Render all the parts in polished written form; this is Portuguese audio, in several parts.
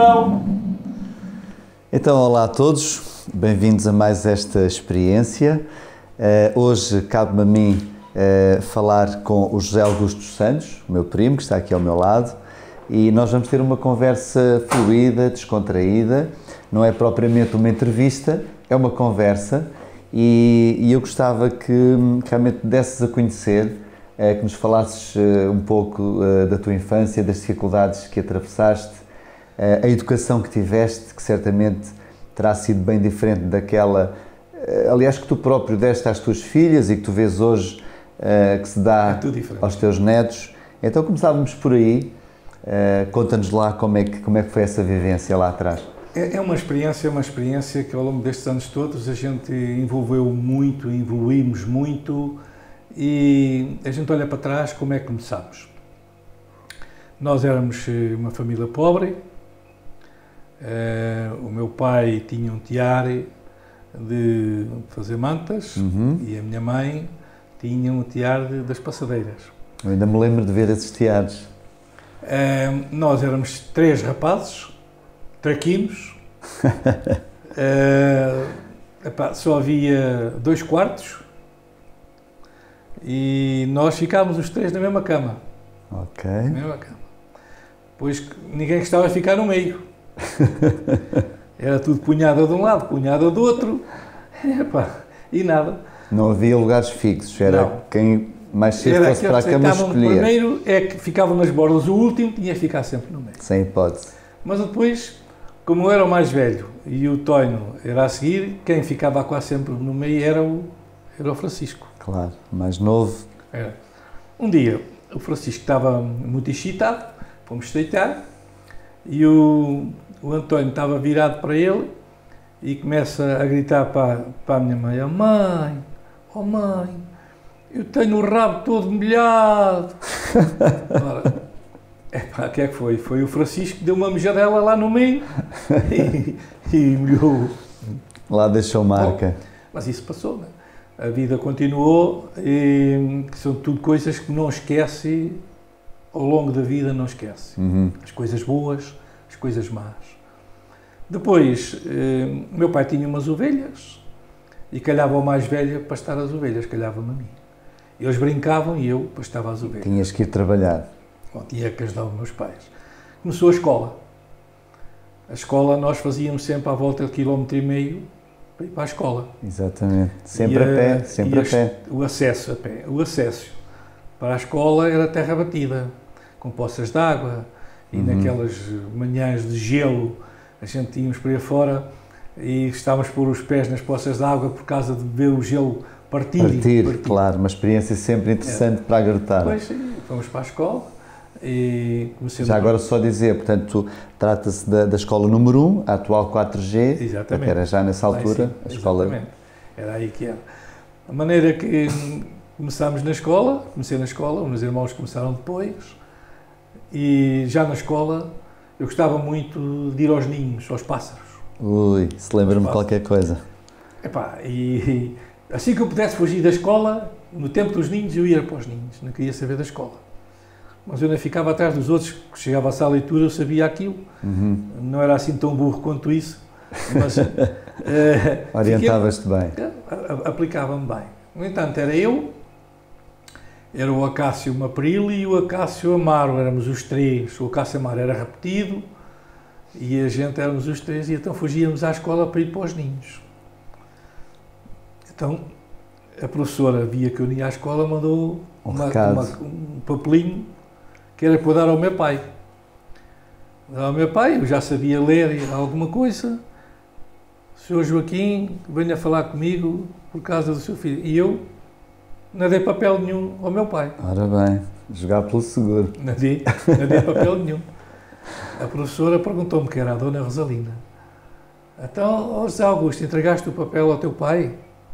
Então? Então, olá a todos, bem-vindos a mais esta experiência. Hoje cabe-me a mim falar com o José Augusto Santos, o meu primo, que está aqui ao meu lado, e nós vamos ter uma conversa fluida, descontraída, não é propriamente uma entrevista, é uma conversa, e eu gostava que realmente desses a conhecer, que nos falasses um pouco da tua infância, das dificuldades que atravessaste, a educação que tiveste, que certamente terá sido bem diferente daquela, aliás, que tu próprio deste às tuas filhas e que tu vês hoje que se dá aos teus netos. Então começávamos por aí, conta-nos lá como é que foi essa vivência lá atrás. É uma experiência que ao longo destes anos todos a gente envolveu muito, evoluímos muito e a gente olha para trás como é que começámos. Nós éramos uma família pobre, o meu pai tinha um tiar de fazer mantas e a minha mãe tinha um tiar das passadeiras. Eu ainda me lembro de ver esses tiares. Nós éramos 3 rapazes, traquinos, só havia 2 quartos e nós ficávamos os 3 na mesma cama. Ok. Na mesma cama. Pois ninguém gostava de ficar no meio. Era tudo punhada de um lado, punhada do outro, e nada. Não havia lugares fixos, era não. Quem mais cedo fosse para a cama escolhia. Primeiro é que ficavam nas bordas, o último tinha que ficar sempre no meio. Sem hipótese. Mas depois, como eu era o mais velho e o Tonho era a seguir, quem ficava quase sempre no meio era o Francisco. Claro, mais novo. Era. Um dia, o Francisco estava muito excitado, fomos deitar, e o António estava virado para ele e começa a gritar para a minha mãe: oh mãe, eu tenho o rabo todo molhado. Ora, o que é que foi? Foi o Francisco que deu uma mijadela lá no meio e molhou. Lá deixou marca. Bom, mas isso passou, né? A vida continuou e são tudo coisas que não esquece, ao longo da vida não esquece. As coisas boas, as coisas más. Depois, meu pai tinha umas ovelhas e calhava ao mais velho pastar as ovelhas, calhava-me a mim. Eles brincavam e eu pastava as ovelhas. Tinhas que ir trabalhar. Bom, tinha que ajudar os meus pais. Começou a escola. A escola nós fazíamos sempre à volta de 1,5 km para ir para a escola. Exatamente. Sempre a pé, sempre a pé. O acesso a pé. O acesso para a escola era terra batida, com poças de água, e naquelas manhãs de gelo a gente íamos para aí fora e estávamos a pôr os pés nas poças de água por causa de ver o gelo partir. Claro, uma experiência sempre interessante para a garotada. Depois fomos para a escola e já agora só dizer, portanto, trata-se da escola número 1, a atual 4G, exatamente. Que era já nessa altura, sim, a escola... Exatamente, era aí que era. A maneira que começámos na escola, comecei na escola, os meus irmãos começaram depois, e já na escola eu gostava muito de ir aos ninhos, aos pássaros. Ui, se lembra-me qualquer coisa. E assim que eu pudesse fugir da escola, no tempo dos ninhos eu ia para os ninhos, não queria saber da escola. Mas eu ainda ficava atrás dos outros, que chegava à leitura eu sabia aquilo. Não era assim tão burro quanto isso, mas... orientavas-te bem. Aplicava-me bem. No entanto, era o Acácio Mapril e o Acácio Amaro, éramos os 3. O Acácio Amaro era repetido e a gente éramos os 3 e então fugíamos à escola para ir para os ninhos. Então, a professora via que eu ia à escola, mandou um papelinho que era para dar ao meu pai. Ao meu pai, eu já sabia ler alguma coisa. Sr. Joaquim, venha falar comigo por causa do seu filho. E eu não dei papel nenhum ao meu pai. Ora bem, jogar pelo seguro. Não dei papel nenhum. A professora perguntou-me que era a Dona Rosalina. Então, José Augusto, entregaste o papel ao teu pai?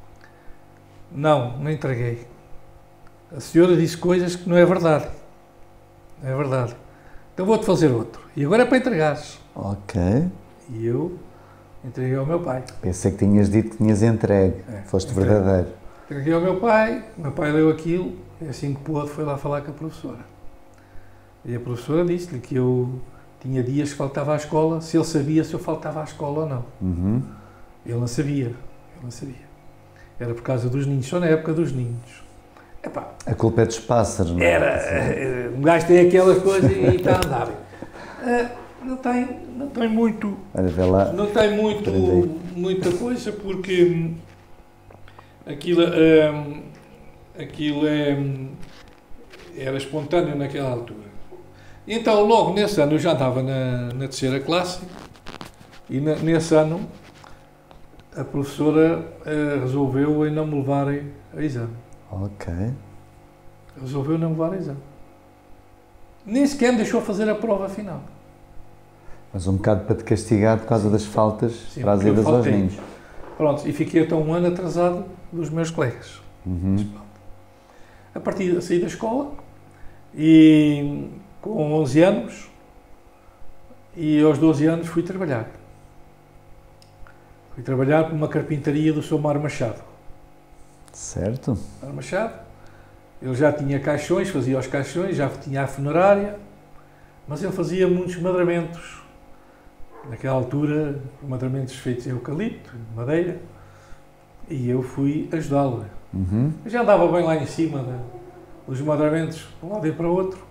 Não entreguei. A senhora disse coisas que não é verdade. Não é verdade. Então vou-te fazer outro. E agora é para entregares. Ok. E eu entreguei ao meu pai. Pensei que tinhas dito que tinhas entregue. Foste verdadeiro. Entreguei ao meu pai leu aquilo, e assim que pôde foi lá falar com a professora. E a professora disse-lhe que eu Tinha dias que faltava à escola, se ele sabia se eu faltava à escola ou não. Uhum. Ele não sabia, ele não sabia. Era por causa dos ninhos, só na época dos ninhos. Epá, A culpa é dos pássaros, não é? era, um gajo tem aquelas coisas e está a andar. Não tem muito, Olha, vê lá. não tem muito, muita coisa, porque aquilo era espontâneo naquela altura. Então, logo nesse ano, eu já estava na terceira classe, e nesse ano a professora resolveu não me levarem a exame. Ok. Resolveu não me levar a exame. Nem sequer me deixou fazer a prova final. Mas um bocado para te castigar por causa das faltas Sim, para as porque eu idas aos faltei. ninhos. Pronto, e fiquei até um ano atrasado dos meus colegas. Uhum. A partir saí da escola e com 11 anos e aos 12 anos fui trabalhar. Fui trabalhar para uma carpintaria do Sr. Mário Machado. Certo. Mário Machado, ele já tinha caixões, fazia os caixões, já tinha a funerária, mas ele fazia muitos madramentos. Naquela altura, madramentos feitos em eucalipto, madeira, e eu fui ajudá-lo. Uhum. Eu já andava bem lá em cima dos madramentos, de um lado e para o outro.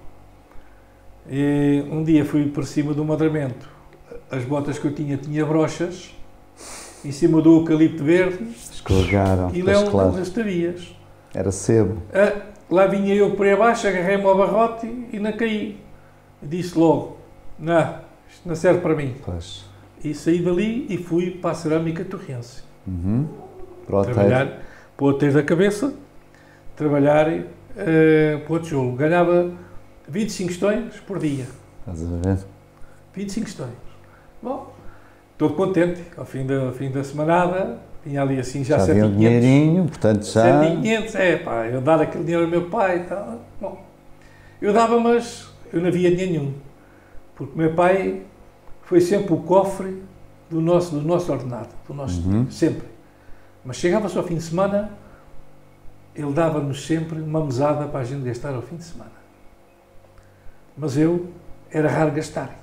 E um dia fui por cima do madramento. As botas que eu tinha brochas, em cima do eucalipto verde, Escorregaram. e Pois, lá claro. das estarias. Era sebo. Lá vinha eu por aí abaixo, agarrei-me ao barrote e não caí. Disse logo, não, isto não serve para mim. Pois. E saí dali e fui para a cerâmica torrense. Uhum. Para o Trabalhar para o teijo da cabeça, trabalhar para o tijolo. Ganhava 25 estões por dia. Estás a ver? 25 estões. Bom, todo contente. Ao fim da semanada, tinha ali assim já havia um 7.500. dinheirinho, portanto já... 7.500, pá, eu dar aquele dinheiro ao meu pai e tal. Bom, eu dava, mas eu não havia dinheiro nenhum. Porque o meu pai foi sempre o cofre do nosso ordenado, do nosso dinheiro, sempre. Mas chegava-se ao fim de semana, ele dava-nos sempre uma mesada para a gente gastar ao fim de semana. Mas eu era raro gastar.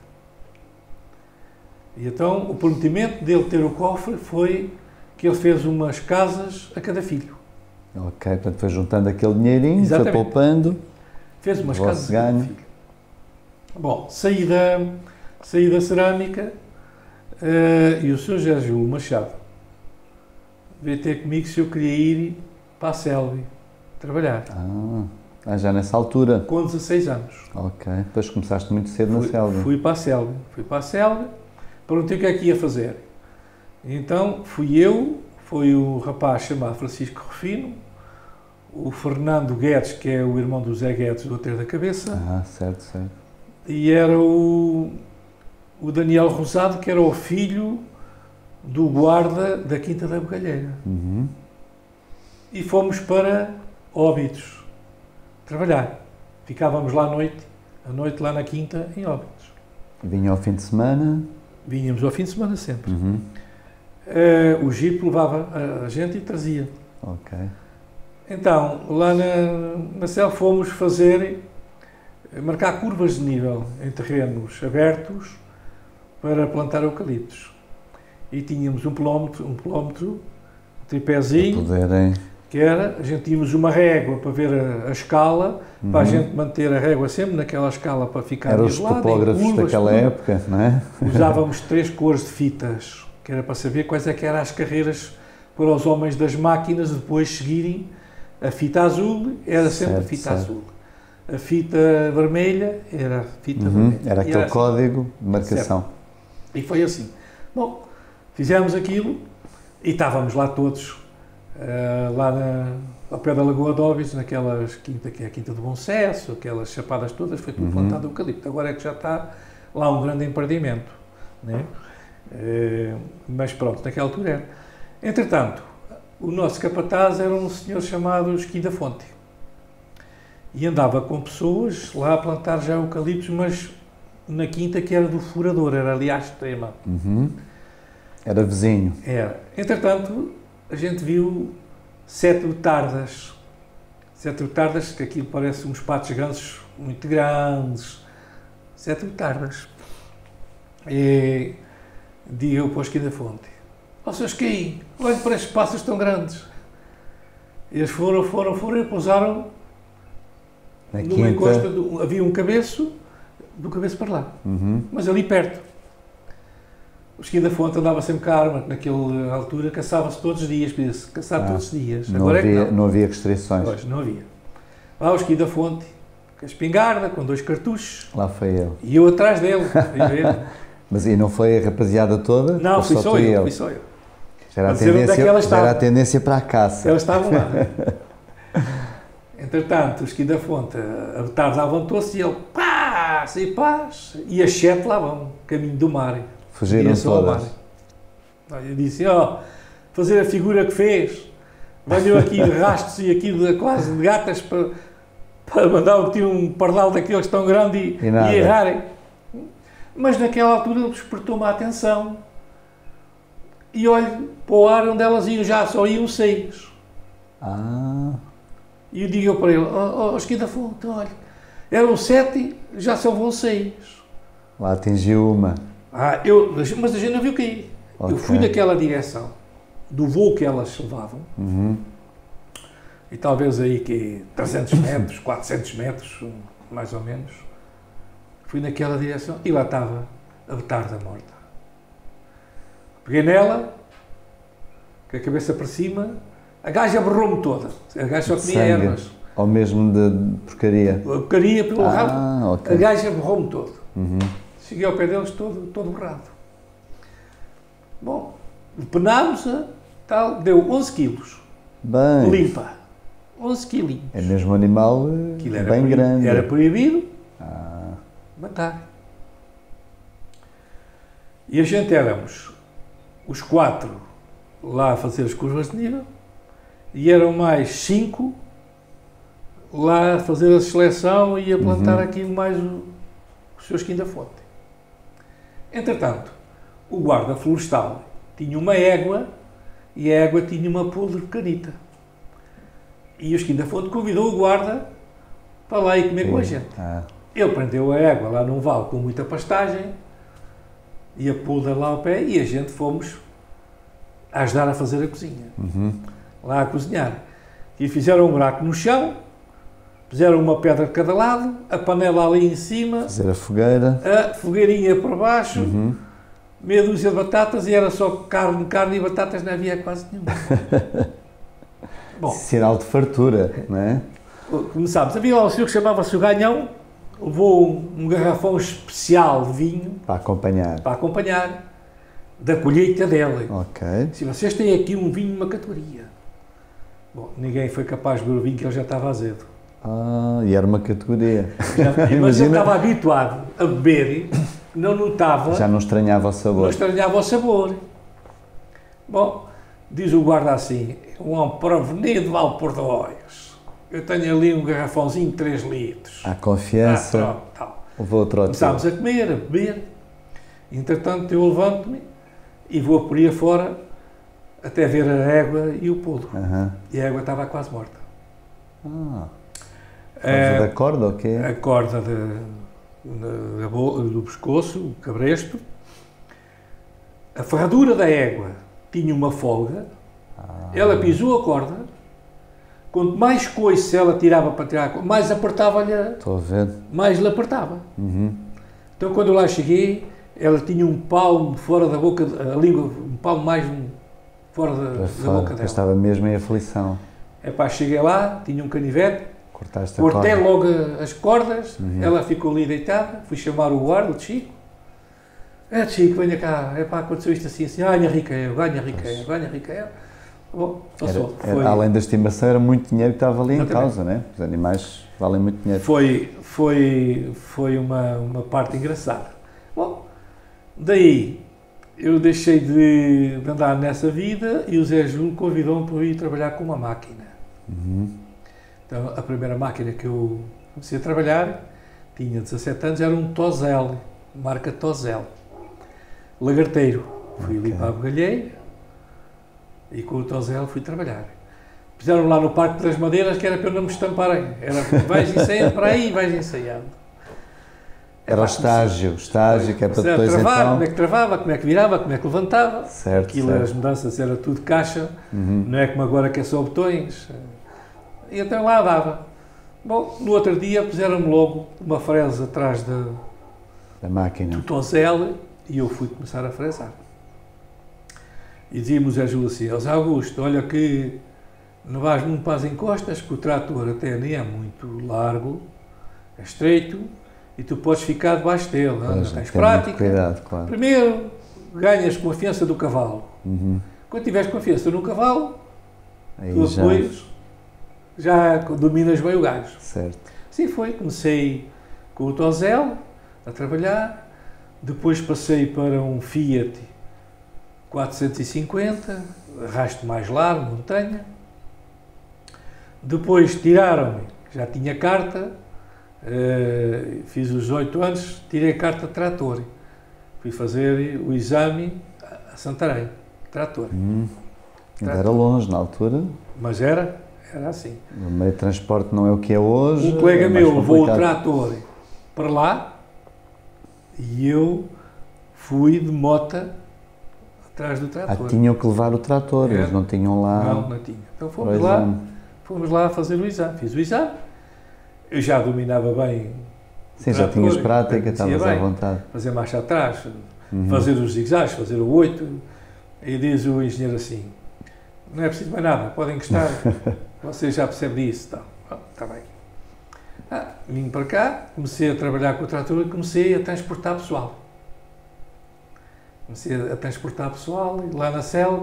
E então o prometimento dele ter o cofre foi que ele fez umas casas a cada filho. Ok, portanto foi juntando aquele dinheirinho, Exatamente. foi poupando. Fez umas Vosso casas a cada ganho. filho. Bom, saí da cerâmica e o Sr. José Júlio Machado veio ter comigo se eu queria ir para a Selvi trabalhar. Já nessa altura. Com 16 anos. Ok, depois começaste muito cedo na selva. Fui para a Selvi, perguntei o que é que ia fazer. Então fui eu, foi o rapaz chamado Francisco Rufino, o Fernando Guedes, que é o irmão do Zé Guedes do Ater da Cabeça, Certo, certo. e era o Daniel Rosado, que era o filho do guarda da Quinta da Bugalheira. Uhum. E fomos para Óbidos trabalhar. Ficávamos lá à noite lá na Quinta, em Óbidos. Vinha ao fim de semana. Vínhamos ao fim de semana sempre. Uhum. O Jeep levava a gente e trazia. Ok. Então, lá na selva fomos marcar curvas de nível em terrenos abertos para plantar eucaliptos. E tínhamos um quilómetro, tripézinho, Poderem. que era, a gente tínhamos uma régua para ver a escala, para a gente manter a régua sempre naquela escala para ficar Eram os nivelada, em topógrafos curvas, daquela tudo. época, não é? Usávamos 3 cores de fitas, que era para saber quais é que eram as carreiras para os homens das máquinas depois seguirem. A fita azul era sempre a fita azul. A fita vermelha era a fita vermelha. Era aquele assim. código de marcação. Certo. E foi assim. Bom, fizemos aquilo e estávamos lá todos, ao pé da Lagoa de Óbidos, naquelas quinta, que é a Quinta do Bom Sucesso, aquelas chapadas todas, foi tudo plantado eucalipto. Agora é que já está lá um grande empreendimento, né? Mas pronto, naquela altura era. Entretanto, o nosso capataz era um senhor chamado Esquim da Fonte e andava com pessoas lá a plantar já eucaliptos, mas na quinta que era do furador, era ali à extrema. Era vizinho. Era. Entretanto, a gente viu 7 betardas. 7 betardas, que aquilo parece uns patos gansos muito grandes. 7 betardas. E digo eu para o Esquina Fonte: ó, Sr. Esquim, olhe para estes pássaros tão grandes. Eles foram e pousaram numa encosta, havia um cabeço, do cabeço para lá, mas ali perto. O Esquina Fonte andava sempre com a arma, naquela altura caçava-se todos os dias, podia-se caçar todos os dias. Agora não havia restrições. Pois, não havia. Lá o Esquina Fonte, com a espingarda, com 2 cartuchos. Lá foi ele. E eu atrás dele. Mas e não foi a rapaziada toda? Não, fui só eu. Já era a tendência para a caça. Eles estavam lá. Entretanto, o Esquina Fonte, a tarde levantou-se e ele, pá, sem paz, e as 7 lá vão, caminho do mar. Fugiram todas. Eu disse, fazer a figura que fez, venham aqui de rastros e aqui quase de gatas para mandar um pardal daqueles tão grande e errarem. Mas naquela altura despertou-me a atenção. E olho para o ar onde elas iam, já só iam 6. E eu digo para ele: Esquina Fonte, olha, eram 7, já só vão 6. Lá atingiu uma. Mas a gente não viu cair. Okay. Eu fui naquela direção do voo que elas levavam, e talvez aí que 300 metros, 400 metros, mais ou menos. Fui naquela direção e lá estava a betarda morta. Peguei nela, com a cabeça para cima, a gaja berrou-me toda. A gaja só comia ervas. Ou mesmo de porcaria? A porcaria pelo rabo. Okay. A gaja berrou-me todo. Cheguei ao pé deles todo borrado. Bom, penámos-a, tal, deu 11 quilos. Bem. Limpa. 11 quilinhos. É mesmo um animal bem grande. Era proibido matar. E a gente éramos os 4 lá a fazer as curvas de nível e eram mais 5 lá a fazer a seleção e a plantar aqui mais o Sr. Esquina Fonte. Entretanto, o guarda florestal tinha uma égua e a égua tinha uma podre pequenita. E o Esquina Fonte convidou o guarda para lá ir comer com a gente. Ele prendeu a égua lá num vale com muita pastagem e a podre lá ao pé e a gente fomos a ajudar a fazer a cozinha. Lá a cozinhar. E fizeram um buraco no chão, puseram uma pedra de cada lado, a panela ali em cima, fazer a fogueira, a fogueirinha por baixo, meia dúzia de batatas e era só carne e batatas, não havia quase nenhuma. Bom, sinal de fartura, não é? Começámos. Havia lá um senhor que chamava-se o Ganhão, levou um garrafão especial de vinho para acompanhar da colheita dele. Se vocês têm aqui um vinho de uma categoria. Bom, ninguém foi capaz de beber o vinho que ele já estava azedo. E era uma categoria. Mas ele estava habituado a beber, não notava. Já não estranhava o sabor. Não estranhava o sabor. Bom, diz o guarda assim: um homem provenido de Valpordóis. Eu tenho ali um garrafãozinho de 3 litros. À confiança. Vou outro começámos a comer, a beber. Entretanto, eu levanto-me e vou por aí afora até ver a égua e o podre. E a égua estava quase morta. Da corda ou quê? A corda do pescoço, o cabresto. A ferradura da égua tinha uma folga. Ela pisou a corda. Quanto mais coice ela tirava para tirar a corda, mais apertava-lhe. Estou a ver. Mais lhe apertava. Então, quando eu lá cheguei, ela tinha um palmo fora da boca, a língua, um palmo mais fora da boca dela. Estava mesmo em aflição. Cheguei lá, tinha um canivete, cortei logo as cordas, ela ficou ali deitada, fui chamar o guarda, o Chico. Chico, venha cá, aconteceu isto assim, ganha rica eu. Bom, passou. Além da estimação, era muito dinheiro que estava ali em causa, né? Os animais valem muito dinheiro. Foi uma parte engraçada. Bom, daí eu deixei de andar nessa vida e o Zé Júlio convidou-me para ir trabalhar com uma máquina. Então, a primeira máquina que eu comecei a trabalhar, tinha 17 anos, era um Tozel, marca Tozel. Lagarteiro. Fui ali para a Bugalheira e com o Tozel fui trabalhar. Fizeram lá no Parque das Madeiras, que era para eu não me estamparem. Era, vais ensaiando para aí, vais ensaiando. Era o estágio, que é para depois travar, então... como é que travava, como é que virava, como é que levantava. Certo, Aquilo, certo. as mudanças era tudo caixa, não é como agora que é só botões. E então lá dava. Bom, no outro dia puseram-me logo uma fresa atrás da máquina. do tonzel e eu fui começar a fresar. E dizia-me o Zé Júlio assim, Zé Augusto, olha que não vais muito para as encostas, que o trator até nem é muito largo, é estreito, e tu podes ficar debaixo dele, não tens prática. Cuidado, claro. Primeiro, ganhas confiança do cavalo. Quando tiveres confiança no cavalo, aí tu depois já dominas bem o gajo. Certo. Sim, foi. Comecei com o tonzel a trabalhar, depois passei para um Fiat 450, arrasto mais largo, montanha. Depois tiraram-me, já tinha carta, fiz os 18 anos, tirei a carta de trator. Fui fazer o exame a Santarém, trator. Era longe na altura. Mas era assim. O meio de transporte não é o que é hoje. Um colega meu levou o trator para lá e eu fui de mota atrás do trator. Tinham que levar o trator, eles não tinham lá... Não tinha. Então fomos lá fazer o exame. Fiz o exame. Eu já dominava bem. Sim, já tinhas prática, estavas à vontade. Fazer marcha atrás, fazer os zigzags, fazer o 8. Aí diz o engenheiro assim, não é preciso mais nada, podem encostar, você já percebe disso. Está bem. Vim para cá, comecei a trabalhar com o trator e comecei a transportar pessoal. Comecei a transportar pessoal lá na selva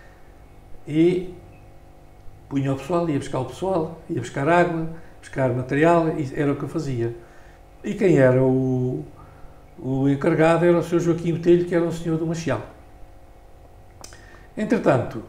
e punha o pessoal, ia buscar o pessoal, ia buscar água, buscar material, e era o que eu fazia. E quem era o encarregado era o Sr. Joaquim Botelho, que era um senhor do Machial. Entretanto,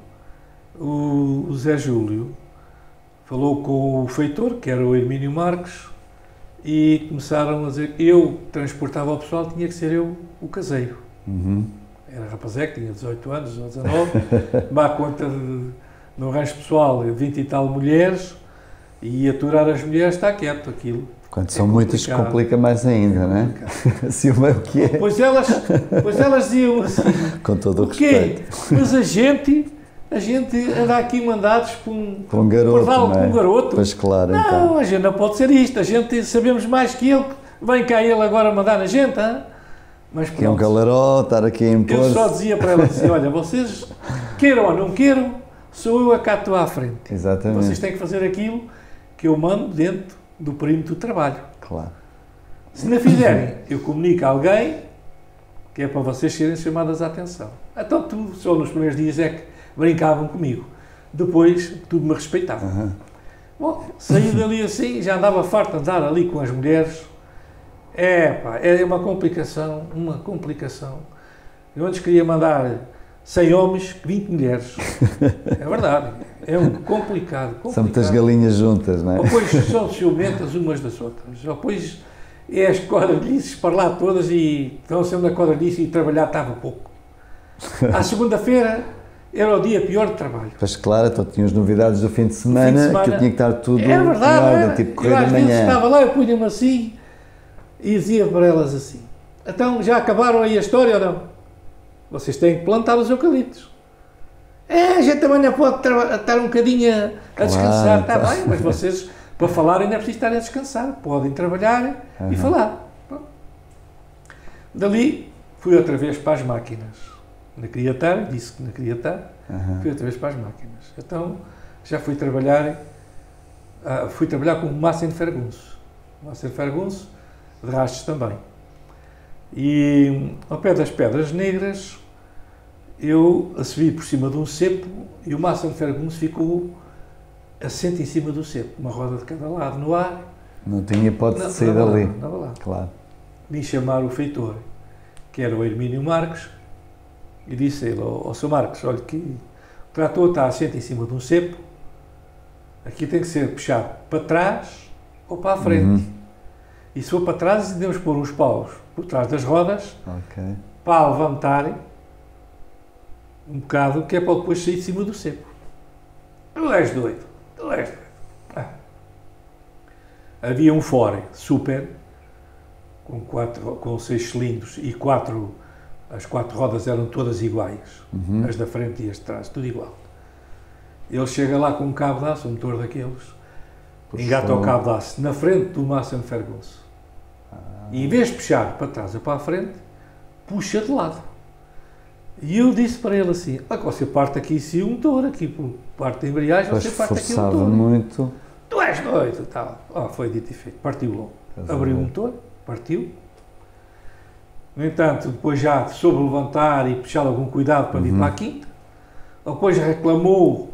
o Zé Júlio falou com o feitor, que era o Hermínio Marques, e começaram a dizer que eu transportava o pessoal, tinha que ser eu o caseiro. Era rapazeco, tinha 18 anos ou 19, dá conta no rancho pessoal, 20 e tal mulheres, e aturar as mulheres está quieto, aquilo. Quando são muitas, complica mais ainda, não é? Assim o que é. Pois elas diziam assim, com todo o respeito. Mas a gente anda aqui mandados por um garoto, não é? Um garoto. Pois claro, não, então. A gente não pode ser isto, a gente sabemos mais que ele, vem cá ele agora mandar na gente, hein? Mas que é um galaró, estar aqui a impor. Eu só dizia para ela assim, olha, vocês queiram ou não queiram, sou eu a cá estou à frente. Exatamente. Vocês têm que fazer aquilo que eu mando dentro do perímetro do trabalho. Claro. Se não fizerem, eu comunico a alguém que é para vocês serem chamadas à atenção. Então tudo, só nos primeiros dias é que brincavam comigo. Depois, tudo me respeitava. Bom, saí dali assim, já andava farto de andar ali com as mulheres. É uma complicação. Eu antes queria mandar 100 homens, 20 mulheres. É verdade. É complicado. São muitas galinhas juntas, não é? Depois são ciumentas umas das outras. Depois é as quadradices para lá todas e estão sempre na quadradice e trabalhar estava pouco. À segunda-feira era o dia pior de trabalho. Pois claro, então tinhas novidades do fim de semana, que eu tinha que estar tudo é verdade, em ordem, tipo correr da manhã. Às vezes estava lá, eu punha-me assim e dizia para elas assim, então já acabaram aí a história ou não? Vocês têm que plantar os eucaliptos. A gente também não pode estar um bocadinho a descansar, está bem, mas vocês, para falarem, não é preciso estar a descansar, podem trabalhar e falar. Bom. Dali, fui outra vez para as máquinas. Não queria estar, disse que não queria estar, fui outra vez para as máquinas. Então, já fui trabalhar com o Massa em Fergunço. Massa em Fergunço, de rastros também. E, ao pé das Pedras Negras, eu subi por cima de um cepo e o Massa de Fergunço ficou assente em cima do cepo, uma roda de cada lado no ar. Não tinha hipótese de sair dali. Não, lá. Claro. Vim chamar o feitor, que era o Hermínio Marques, e disse a ele, ao Sr. Marques, olha que o trator está assente em cima de um cepo, aqui tem que ser puxado para trás ou para a frente. E se for para trás, devemos pôr uns paus por trás das rodas, para levantarem um bocado, que é para depois sair de cima do cepo. Tu és doido. Havia um Ford Super com 6 cilindros e as 4 rodas eram todas iguais, as da frente e as de trás, tudo igual. Ele chega lá com um cabo de aço, um motor daqueles, engata o cabo de aço na frente do Massey Ferguson. E em vez de puxar para trás ou para a frente, puxa de lado. E eu disse para ele assim: você parte aqui sim o motor, aqui por parte da embreagem, você parte aqui o motor. Muito. Tu és doido, tal. Foi dito e feito, partiu logo. Abriu o motor, partiu. No entanto, depois já soube levantar e puxar algum cuidado para vir para a quinta. Depois reclamou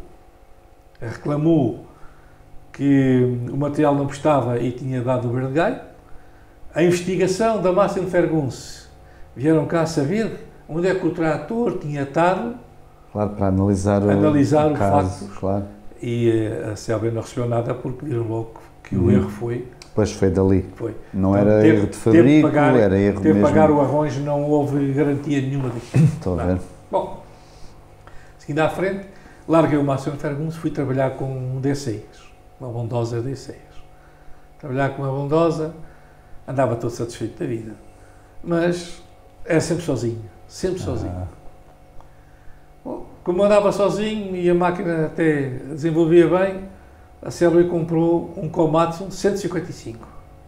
que o material não prestava e tinha dado o vergalho. A investigação da Massey Ferguson vieram cá saber onde é que o trator tinha estado. Claro, para analisar o caso, facto. Claro. E a Selby não recebeu nada porque viram logo que o erro foi. Pois foi dali. Foi. Não então, era erro de fabrico, era erro mesmo. Teve que pagar o arranjo, não houve garantia nenhuma daquilo. Estou a ver. Bom, seguindo à frente, larguei o Massey Ferguson, fui trabalhar com um D6, uma bondosa D6. Trabalhar com uma bondosa, andava todo satisfeito da vida. Mas era sempre sozinho, sozinho. Bom, como andava sozinho e a máquina até desenvolvia bem, a Selby comprou um Komatsu 155.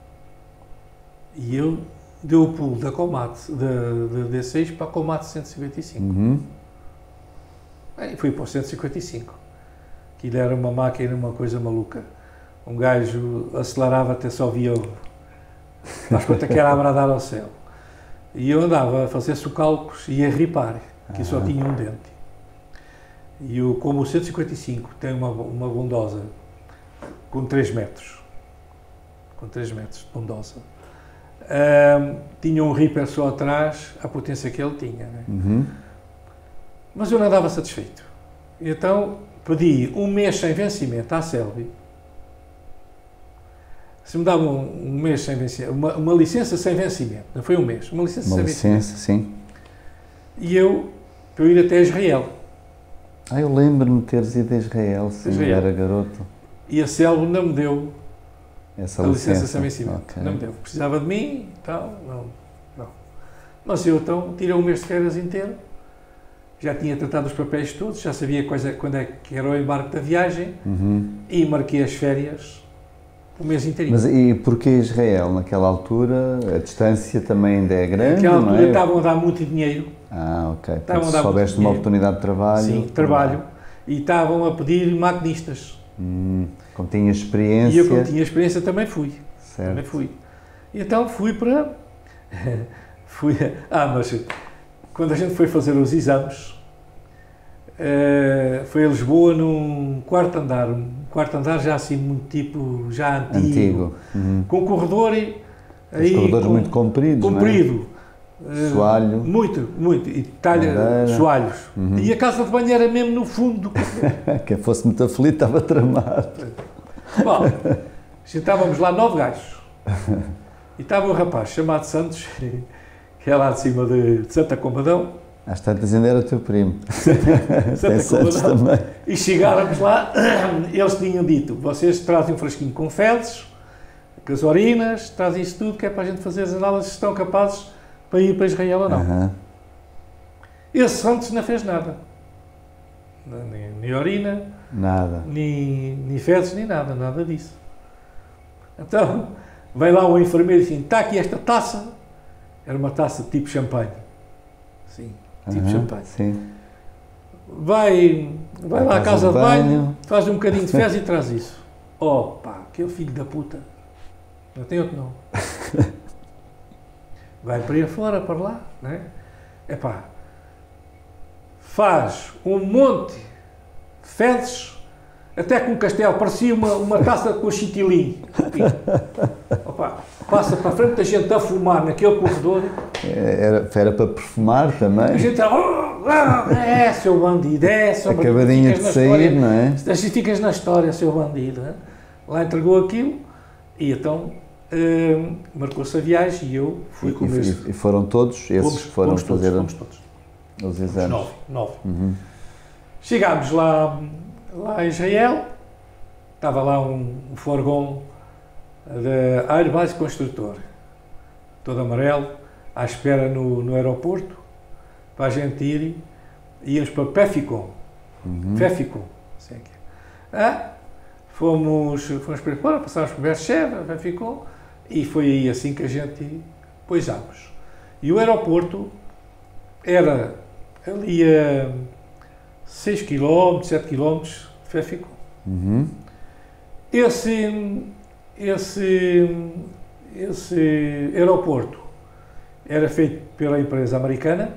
E eu dei o pulo da Komatsu, da D6 para a Komatsu 155. E fui para o 155. Aquilo era uma máquina, uma coisa maluca. Um gajo acelerava até só via faz conta que era a bradar ao céu. E eu andava a fazer socalcos e a ripar, que só tinha um dente. E eu, como o 155 tem uma bondosa com 3 metros, de bondosa, tinha um ripper só atrás, a potência que ele tinha. Né? Mas eu não andava satisfeito. Então pedi um mês sem vencimento à Selby. Se me davam um mês sem vencimento, uma licença sem vencimento, não foi um mês, uma licença sem vencimento. Sim. E para eu ir até Israel. Eu lembro-me de teres ido a Israel, sim, era garoto. E a Selby não me deu essa licença sem vencimento. Okay. Não me deu. Precisava de mim e tal, não. Mas eu então tirei um mês de férias inteiro, já tinha tratado os papéis todos, já sabia quando é que era o embarque da viagem e marquei as férias o mês inteiro. Mas e porquê Israel? Naquela altura a distância também ainda é grande? Naquela altura estavam a dar muito dinheiro. Ok. Se soubeste uma oportunidade de trabalho. Sim, trabalho. E estavam a pedir maquinistas. Como tinha experiência. E eu, como tinha experiência, também fui. Certo. Também fui. E então fui para... mas quando a gente foi fazer os exames, foi a Lisboa num quarto andar já assim muito tipo, já antigo. Com corredor e... Os corredores muito compridos, comprido. Soalho. Muito. E talha, soalhos. E a casa de banho era mesmo no fundo do corredor. Quem fosse muito aflito estava tramado. Bom, estávamos lá 9 gajos. E estava um rapaz chamado Santos, que é lá de cima de Santa Combadão. Às tantas ainda era teu primo. Santa Combadão. Também. E chegáramos lá, eles tinham dito: vocês trazem um frasquinho com fezes, com as urinas, trazem isso tudo, que é para a gente fazer as análises, se estão capazes para ir para Israel ou não. Esse Santos não fez nada. Nem urina, nada. Nem fezes, nem nada disso. Então, vem lá o enfermeiro e diz: está aqui esta taça. Era uma taça tipo champanhe. Sim, tipo champanhe. Sim. Vai lá à casa de banho, faz um bocadinho de fezes e traz isso. Aquele filho da puta. Não tem outro nome. Vai para aí fora, para lá, né? Faz um monte de fezes, até com um castelo, parecia uma taça com chitilim. Passa para a frente da gente a fumar naquele corredor. Era para perfumar também. A gente seu bandido, seu bandido. Acabadinha de sair, não é? Assim ficas na história, seu bandido. Né? Lá entregou aquilo e então marcou-se a viagem e eu fui com eles. E foram todos? Esses foram fazer todos. Os exames? 9. Chegámos lá em Israel, estava lá um furgão da Airbus Construtor. todo amarelo, à espera no aeroporto, para a gente ir, íamos para Pfäffikon. Pfäffikon, assim é que é. Fomos para fora, passámos por Beersheba, Pfäffikon, e foi aí assim que a gente pousámos. E o aeroporto era ali a 6 km, 7 km de Pfäffikon. Esse aeroporto era feito pela empresa americana,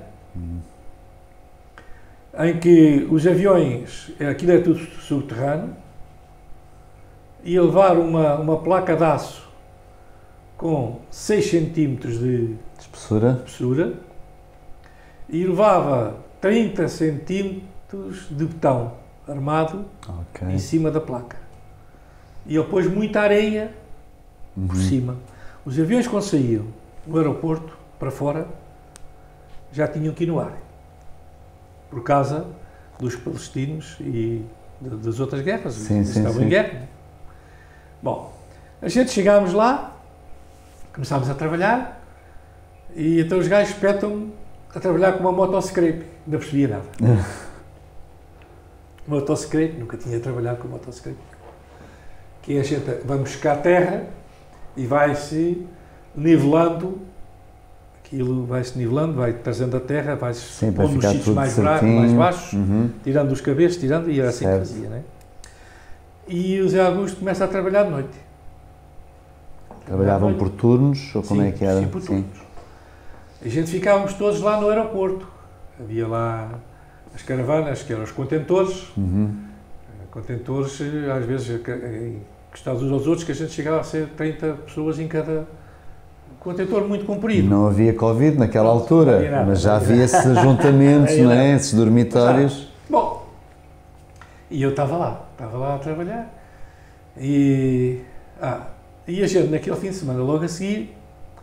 em que os aviões, aquilo é tudo subterrâneo, ia levar uma placa de aço com 6 cm de espessura e levava 30 cm de betão armado em cima da placa. E ele pôs muita areia por cima. Os aviões, quando saíam do aeroporto para fora, já tinham que ir no ar, por causa dos palestinos e das outras guerras. Estavam em guerra. Bom, a gente chegámos lá, começámos a trabalhar, e então os gajos espetam-me a trabalhar com uma motoscrape. Não percebia nada. Motoscrape, nunca tinha trabalhado com motoscrape. Que a gente vai buscar a terra e vai-se nivelando, aquilo vai-se nivelando, vai trazendo a terra, vai-se pondo nos sítios mais baixos, tirando os cabeços, e era assim que fazia, né? E o Zé Augusto começa a trabalhar de noite. Trabalhavam por turnos, ou como é que era? Sim, por turnos. A gente ficávamos todos lá no aeroporto. Havia lá as caravanas, que eram os contentores. Contentores, às vezes, encostados uns aos outros, que a gente chegava a ser 30 pessoas em cada contentor muito comprido. Não havia Covid naquela altura, nada, mas já havia esses ajuntamentos, não é? Esses dormitórios. Bom, e eu estava lá a trabalhar. E a gente, naquele fim de semana, logo a seguir,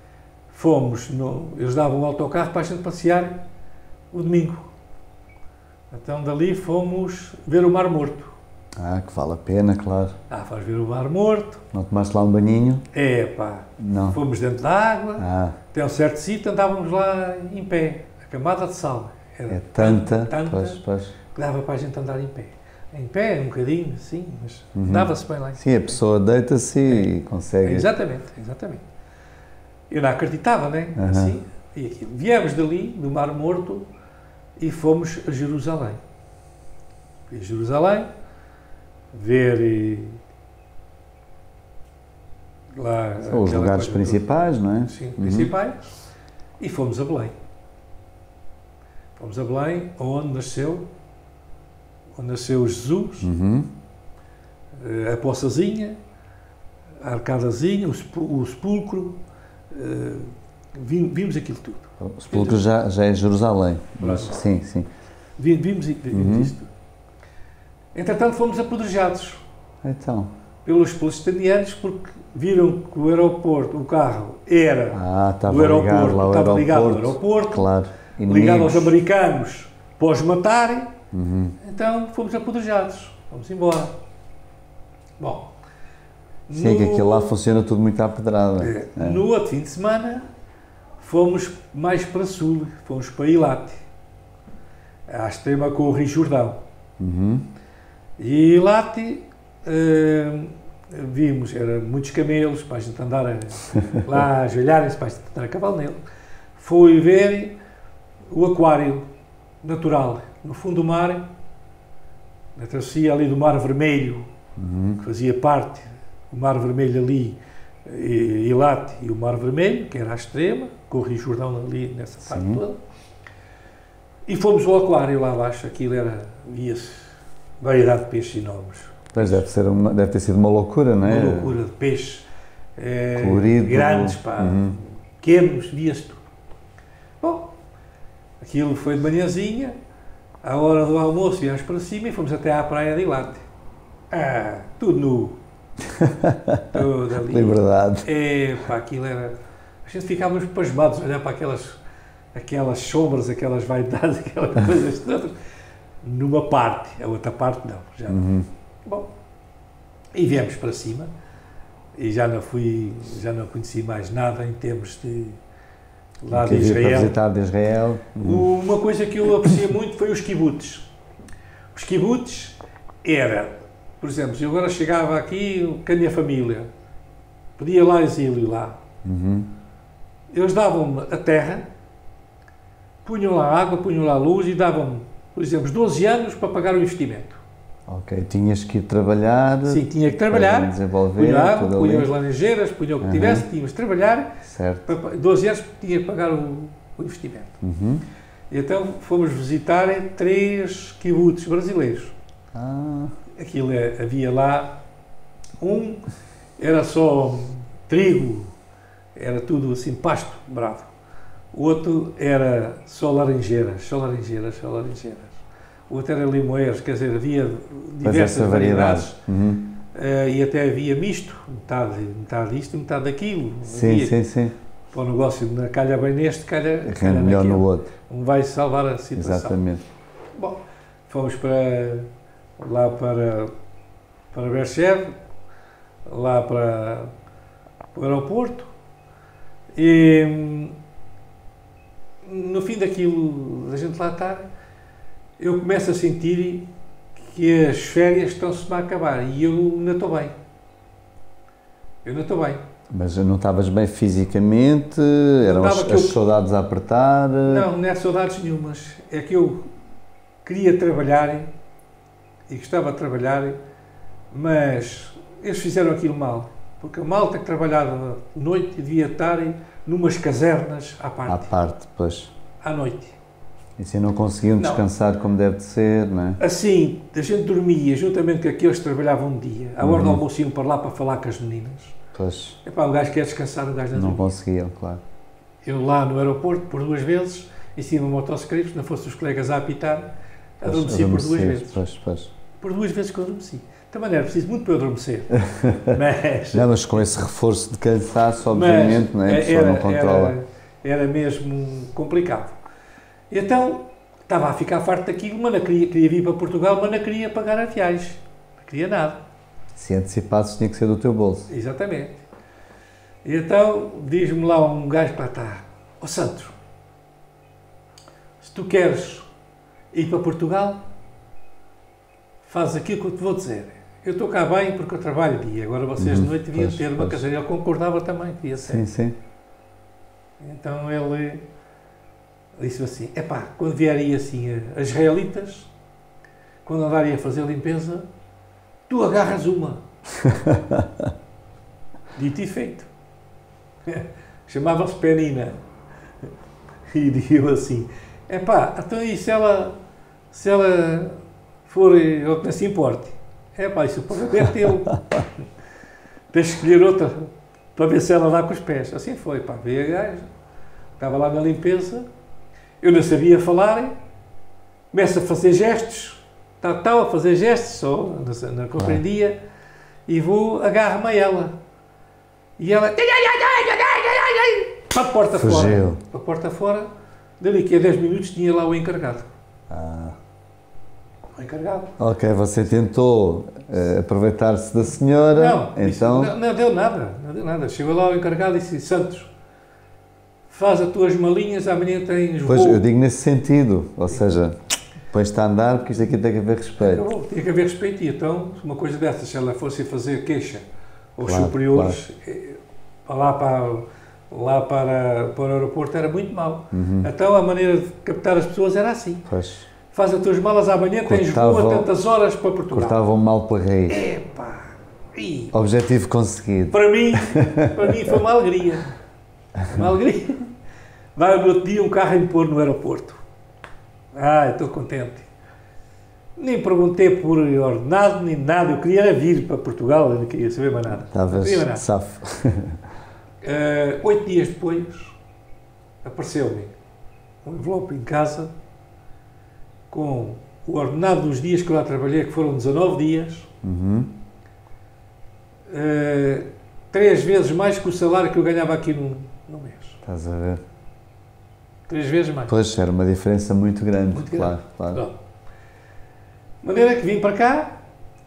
eles davam um autocarro para a gente passear o domingo. Então, dali fomos ver o Mar Morto. Que vale a pena, claro. Fomos ver o Mar Morto. Não tomaste lá um banhinho? Não. Fomos dentro da água, até um certo sítio, andávamos lá em pé. A camada de sal era tanta que dava para a gente andar em pé. Em pé, um bocadinho, sim, mas dava-se bem lá. Sim, a pessoa deita-se e consegue. Exatamente. Eu não acreditava, né? Assim, e aquilo. Viemos dali, do Mar Morto, e fomos a Jerusalém. Fui a Jerusalém, ver lá... São os lugares principais, não é? Sim, principais. E fomos a Belém. Fomos a Belém, onde nasceu Jesus, a poçazinha, a arcadazinha, o sepulcro, vimos aquilo tudo. O sepulcro já é Jerusalém. Sim. Vimos isso tudo. Entretanto, fomos apedrejados pelos palestinianos, porque viram que o aeroporto, o carro era estava ligado ao aeroporto, claro, ligado aos americanos para os matarem. Então fomos apedrejados, fomos embora. Bom, sim, que aquilo lá funciona tudo muito à pedrada. No outro fim de semana fomos mais para sul, fomos para Eilat, à extrema com o Rio Jordão. E Eilat vimos, eram muitos camelos para a gente andar lá a ajoelharem-se, para a gente andar a cavalo nele. Fui ver o aquário natural no fundo do mar, na travessia ali do Mar Vermelho, que fazia parte, o Mar Vermelho ali, Eilat e o Mar Vermelho, que era à extrema, com o Rio Jordão ali nessa parte toda. E fomos ao aquário lá abaixo, aquilo via-se variedade de peixes enormes. Pois deve ter sido uma loucura, não é? Uma loucura de peixes, colorido, grandes, pequenos, via-se tudo. Bom, aquilo foi de manhãzinha, à hora do almoço viemos para cima e fomos até à praia de Eilat. Tudo nu. Tudo ali. Liberdade. Aquilo era... A gente ficávamos pasmados a olhar para aquelas sombras, aquelas vaidades, aquelas coisas todas, numa parte, a outra parte não. Já não. Bom, e viemos para cima e já não conheci mais nada em termos de lá que de havia para Israel. visitar de Israel. Uma coisa que eu apreciei muito foi os kibbutz. Os kibbutz era, por exemplo, eu agora chegava aqui com a minha família, pedia lá exílio lá. Eles davam-me a terra, punham lá água, punham lá luz e davam-me, por exemplo, 12 anos para pagar o investimento. Ok, tinhas que ir trabalhar. Sim, tinha que trabalhar, desenvolver, punham água, tudo punham ali. as laranjeiras, punham o que tivesse, tínhamos de trabalhar, Certo. 12 anos tinha que pagar o investimento. Então fomos visitar 3 kibbutz brasileiros. Aquilo havia lá, era só trigo, era tudo assim, pasto bravo. O outro era só laranjeiras, só laranjeiras, só laranjeiras. O outro era limoeiros, quer dizer, havia diversas variedades. E até havia misto, metade disto, metade daquilo. Sim. Para o negócio, calha bem neste, calha melhor naquele. no outro. Vai salvar a situação. Exatamente. Bom, fomos lá para Beersheba, lá para o aeroporto, e no fim daquilo, da gente lá estar, eu começo a sentir que as férias estão-se a acabar e eu não estou bem. Mas não estavas bem fisicamente? Eram as saudades a apertar? Não é saudades nenhumas. É que eu queria trabalhar e gostava de trabalhar, mas eles fizeram aquilo mal. Porque a malta que trabalhava de noite devia estar numas casernas à parte. À parte, pois. À noite. E assim não conseguiam descansar como deve de ser, não é? Assim, a gente dormia juntamente com aqueles que trabalhavam de dia. À hora do almoço iam para lá para falar com as meninas. Pois. Epá, o gajo quer descansar, o gajo não conseguiam, claro. Eu lá no aeroporto, por 2 vezes, em cima do motosserra, se não fossem os colegas a apitar, adormeci por 2 vezes. Pois. Por 2 vezes que eu adormeci. Também não era preciso muito para eu adormecer. Mas com esse reforço de cansaço, obviamente, não é? A pessoa não controla. Era mesmo complicado. Então, estava a ficar farto daquilo, mas não queria vir para Portugal, mas não queria pagar a viagem. Não queria nada. Se antecipasses, tinha que ser do teu bolso. Exatamente. E então, diz-me lá um gajo que lá está: ó Santos, se tu queres ir para Portugal, faz aquilo que eu te vou dizer. Eu estou cá bem porque eu trabalho dia, agora vocês de noite deviam ter uma casinha. Ele concordava também que ia ser. Sim. Então ele disse assim: epá, quando vierem assim as israelitas, quando andarem a fazer limpeza, tu agarras uma. Dito e feito. Chamava-se Penina. E digo assim: epá, então e se ela for ao que não se importe? Epá, isso pode haver teu. Tens de escolher outra para ver se ela dá com os pés. Assim foi, pá, veio a gaja, estava lá na limpeza, eu não sabia falar, começo a fazer gestos, a fazer gestos, só não compreendia, e agarro-me a ela. E ela, para a porta fora. Para a porta fora, dali que a 10 minutos tinha lá o encarregado. O encarregado. Ok, você tentou aproveitar-se da senhora, não, então... Não deu nada. Chegou lá o encarregado e disse: Santos, faz as tuas malinhas, amanhã tens voo. Pois, eu digo nesse sentido, ou seja, pões-te a andar porque isto aqui tem que haver respeito. Tem que haver respeito, e então, uma coisa dessas, se ela fosse fazer queixa aos superiores, lá para o aeroporto, era muito mau. Então a maneira de captar as pessoas era assim. Pois. Faz as tuas malas, amanhã tens voo a tantas horas para Portugal. Cortavam mal pela raiz. Epá! Objetivo conseguido. Para mim foi uma alegria. Uma alegria. Vai no outro dia um carro a me pôr no aeroporto. Estou contente. Nem perguntei por ordenado, nem nada. Eu queria vir para Portugal, eu não queria saber mais nada. Estavas safo. 8 dias depois, apareceu-me um envelope em casa com o ordenado dos dias que eu lá trabalhei, que foram 19 dias, 3 vezes mais que o salário que eu ganhava aqui no mês. Estás a ver? 3 vezes mais. Pois, era uma diferença muito grande, claro. De maneira que vim para cá,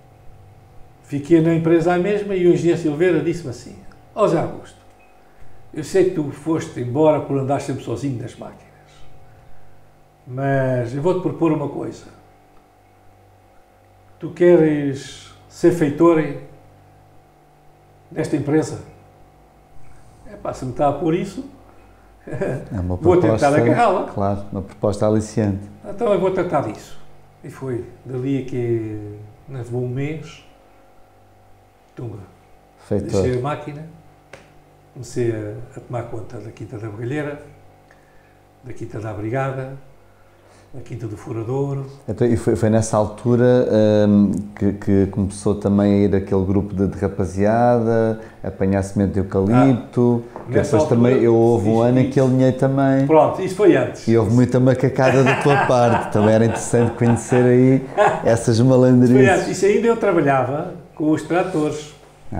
fiquei na empresa à mesma, e o engenheiro Silveira disse-me assim: ó Zé Augusto, eu sei que tu foste embora por andar sempre sozinho nas máquinas, mas eu vou-te propor uma coisa. Tu queres ser feitor nesta empresa? Se me está a pôr isso, vou tentar agarrá-la. Claro, uma proposta aliciante. Então eu vou tratar disso. E foi dali a que levou um mês, deixei a máquina, comecei a tomar conta da Quinta da Bergalheira, da Quinta da Brigada, da Quinta do Furadouro. Então, e foi nessa altura que começou também a ir aquele grupo de rapaziada, apanhar semente de eucalipto, que depois altura, também houve um ano em que eu alinhei também. Pronto, isso foi antes. E houve muita macacada da tua parte, também era interessante conhecer aí essas malandrices. Foi antes, isso ainda eu trabalhava com os tratores.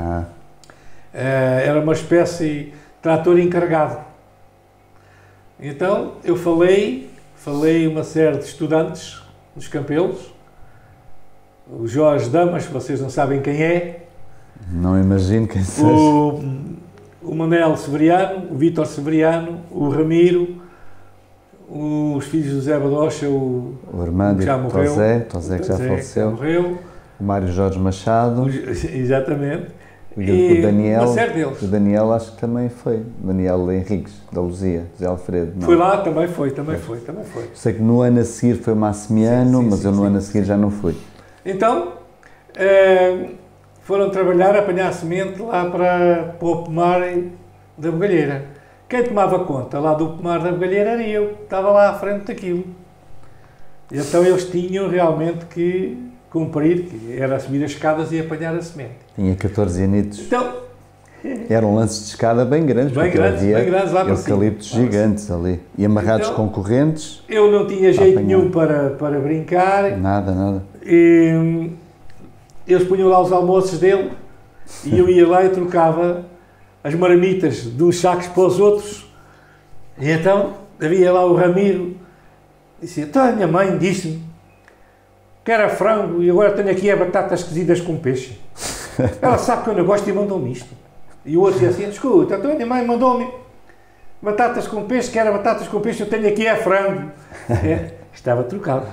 Era uma espécie de trator encarregado. Então eu falei uma série de estudantes dos Campelos, o Jorge Damas, vocês não sabem quem é. Não imagino quem seja. O Manel Severiano, o Vítor Severiano, o Ramiro, os filhos do Zé Badocha, o Armando e o Tosé que já faleceu, morreu. O Mário Jorge Machado. Exatamente. E o Daniel, uma série deles. O Daniel acho que também foi, Daniel Henriques, da Luzia, José Alfredo. Não. Foi lá, também foi. Sei que no ano a seguir foi o Massimiano, mas eu no ano a seguir já não fui. Então, foram trabalhar, apanhar semente lá para o pomar da Bergalheira. Quem tomava conta lá do pomar da Bergalheira era eu, que estava lá à frente daquilo. E então eles tinham realmente que cumprir, que era subir as escadas e apanhar a semente. Tinha 14 anitos. Então, eram lances de escada bem grandes, bem grandes lá para eucaliptos gigantes ali. E amarrados então, com correntes. Eu não tinha jeito nenhum para brincar. Nada. E eles punham lá os almoços dele e eu ia lá e trocava as marmitas de uns sacos para os outros. E então havia lá o Ramiro, disse: então a minha mãe disse-me que era frango e agora tenho aqui batatas cozidas com peixe. Ela sabe que eu não gosto e mandou-me isto. E o outro dizia assim: escuta, então a minha mãe mandou-me batatas com peixe, que era batatas com peixe, eu tenho aqui frango. Estava trocado.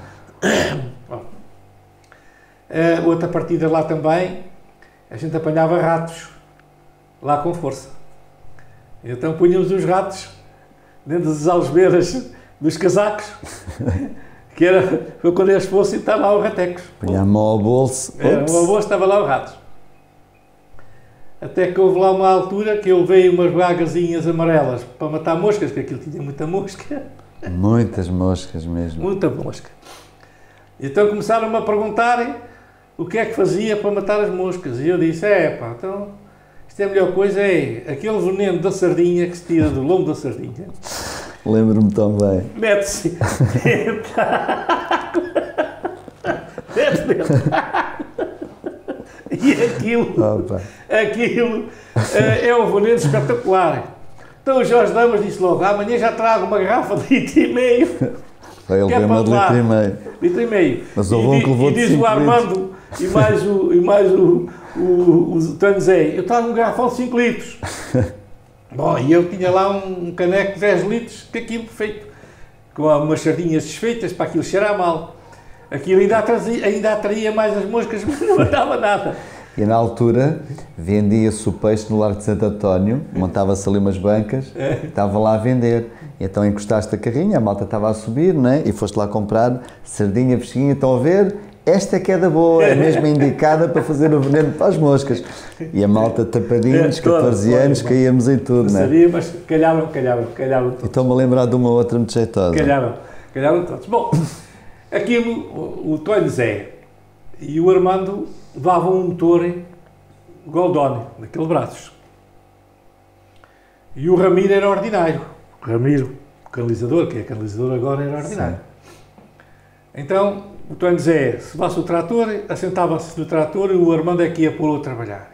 Outra partida lá também, a gente apanhava ratos, lá com força. Então punhamos os ratos dentro das algebeiras dos casacos, que foi quando eles fossem estar lá os ratecos. Punha a mão ao bolso. No bolso estava lá os ratos. Até que houve lá uma altura que eu levei umas bragazinhas amarelas para matar moscas, que aquilo tinha muita mosca. Muitas moscas mesmo. Muita mosca. Então começaram-me a perguntarem o que é que fazia para matar as moscas. E eu disse: então, isto é a melhor coisa, é aquele veneno da sardinha que se tira do lombo da sardinha. Lembro-me também. Mete-se dentro da água. Mete-se dentro da água. E aquilo é um veneno espetacular. Então o Jorge Damas disse logo: amanhã já trago uma garrafa de 1,5 litro. Ele veio uma de 1,5 litro. Mas houve um que levou de 5 litros. E diz o Armando e mais o Tanzé: eu trago um garrafão de 5 litros. Bom, e eu tinha lá um caneco de 10 litros, que aquilo feito com umas sardinhas desfeitas para aquilo cheirar mal. Aquilo ainda atraía mais as moscas, mas não matava nada. E na altura vendia-se o peixe no Largo de Santo António, montava-se ali umas bancas, estava lá a vender. E então encostaste a carrinha, a malta estava a subir, não é? E foste lá comprar sardinha, pesquinha, estão a ver? Esta é que é da boa, é mesmo indicada para fazer o veneno para as moscas. E a malta tapadinhos, 14 anos, caíamos em tudo, não é? Sabia, mas calhavam todos. Estou-me a lembrar de uma outra muito jeitosa. Calhavam todos. Bom, aquilo, o Tonho Zé e o Armando levavam um motor Goldoni, daquele braços. E o Ramiro era ordinário. O Ramiro, o canalizador, que é canalizador agora, era ordinário. Sim. Então, o Tonho Zé, se levasse o trator, assentava-se no trator e o Armando é que ia pô-lo a trabalhar.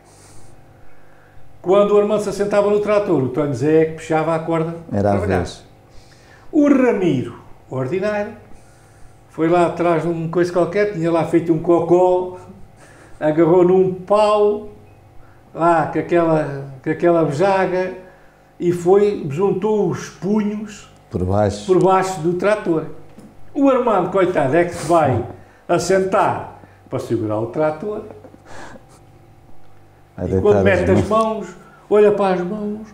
Quando o Armando se assentava no trator, o Tonho Zé é que puxava a corda a trabalhar. O Ramiro, ordinário, foi lá atrás de uma coisa qualquer, tinha lá feito um cocó, agarrou num pau, lá com aquela bejaga, e juntou os punhos Por baixo. por baixo do trator. O Armando, coitado, é que se vai assentar para segurar o trator. E quando mete as mãos, olha para as mãos.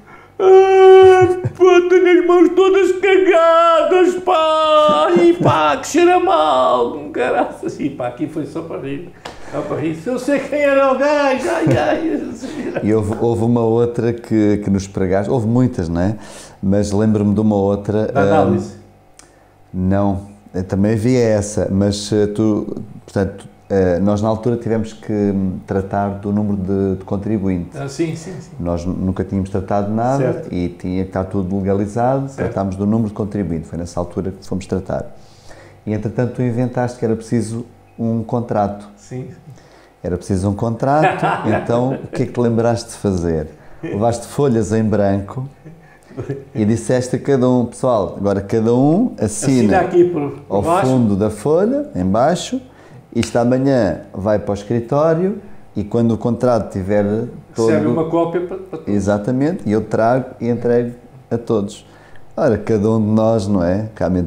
Pá, tenho as mãos todas cagadas, pá! E pá, que cheira mal! Caraças! E pá, aqui foi só para rir. Só para rir. Eu sei quem era o gajo! Ai, ai! E houve uma outra que nos pregaste. Houve muitas, não é? Mas lembro-me de uma outra. Da análise? Não. Também havia essa, mas portanto, nós na altura tivemos que tratar do número de contribuinte. Sim, sim, sim. Nós nunca tínhamos tratado de nada, certo, e tinha que estar tudo legalizado, certo. Tratámos do número de contribuinte, foi nessa altura que fomos tratar. E entretanto tu inventaste que era preciso um contrato. Sim. Era preciso um contrato, então o que é que te lembraste de fazer? Levaste folhas em branco e disseste a cada um, pessoal, agora cada um assina aqui por ao baixo. Fundo da folha, em baixo. Isto amanhã vai para o escritório e quando o contrato estiver todo... Recebe uma cópia para todos. Exatamente, e eu trago e entrego a todos. Ora, cada um de nós, não é? Realmente,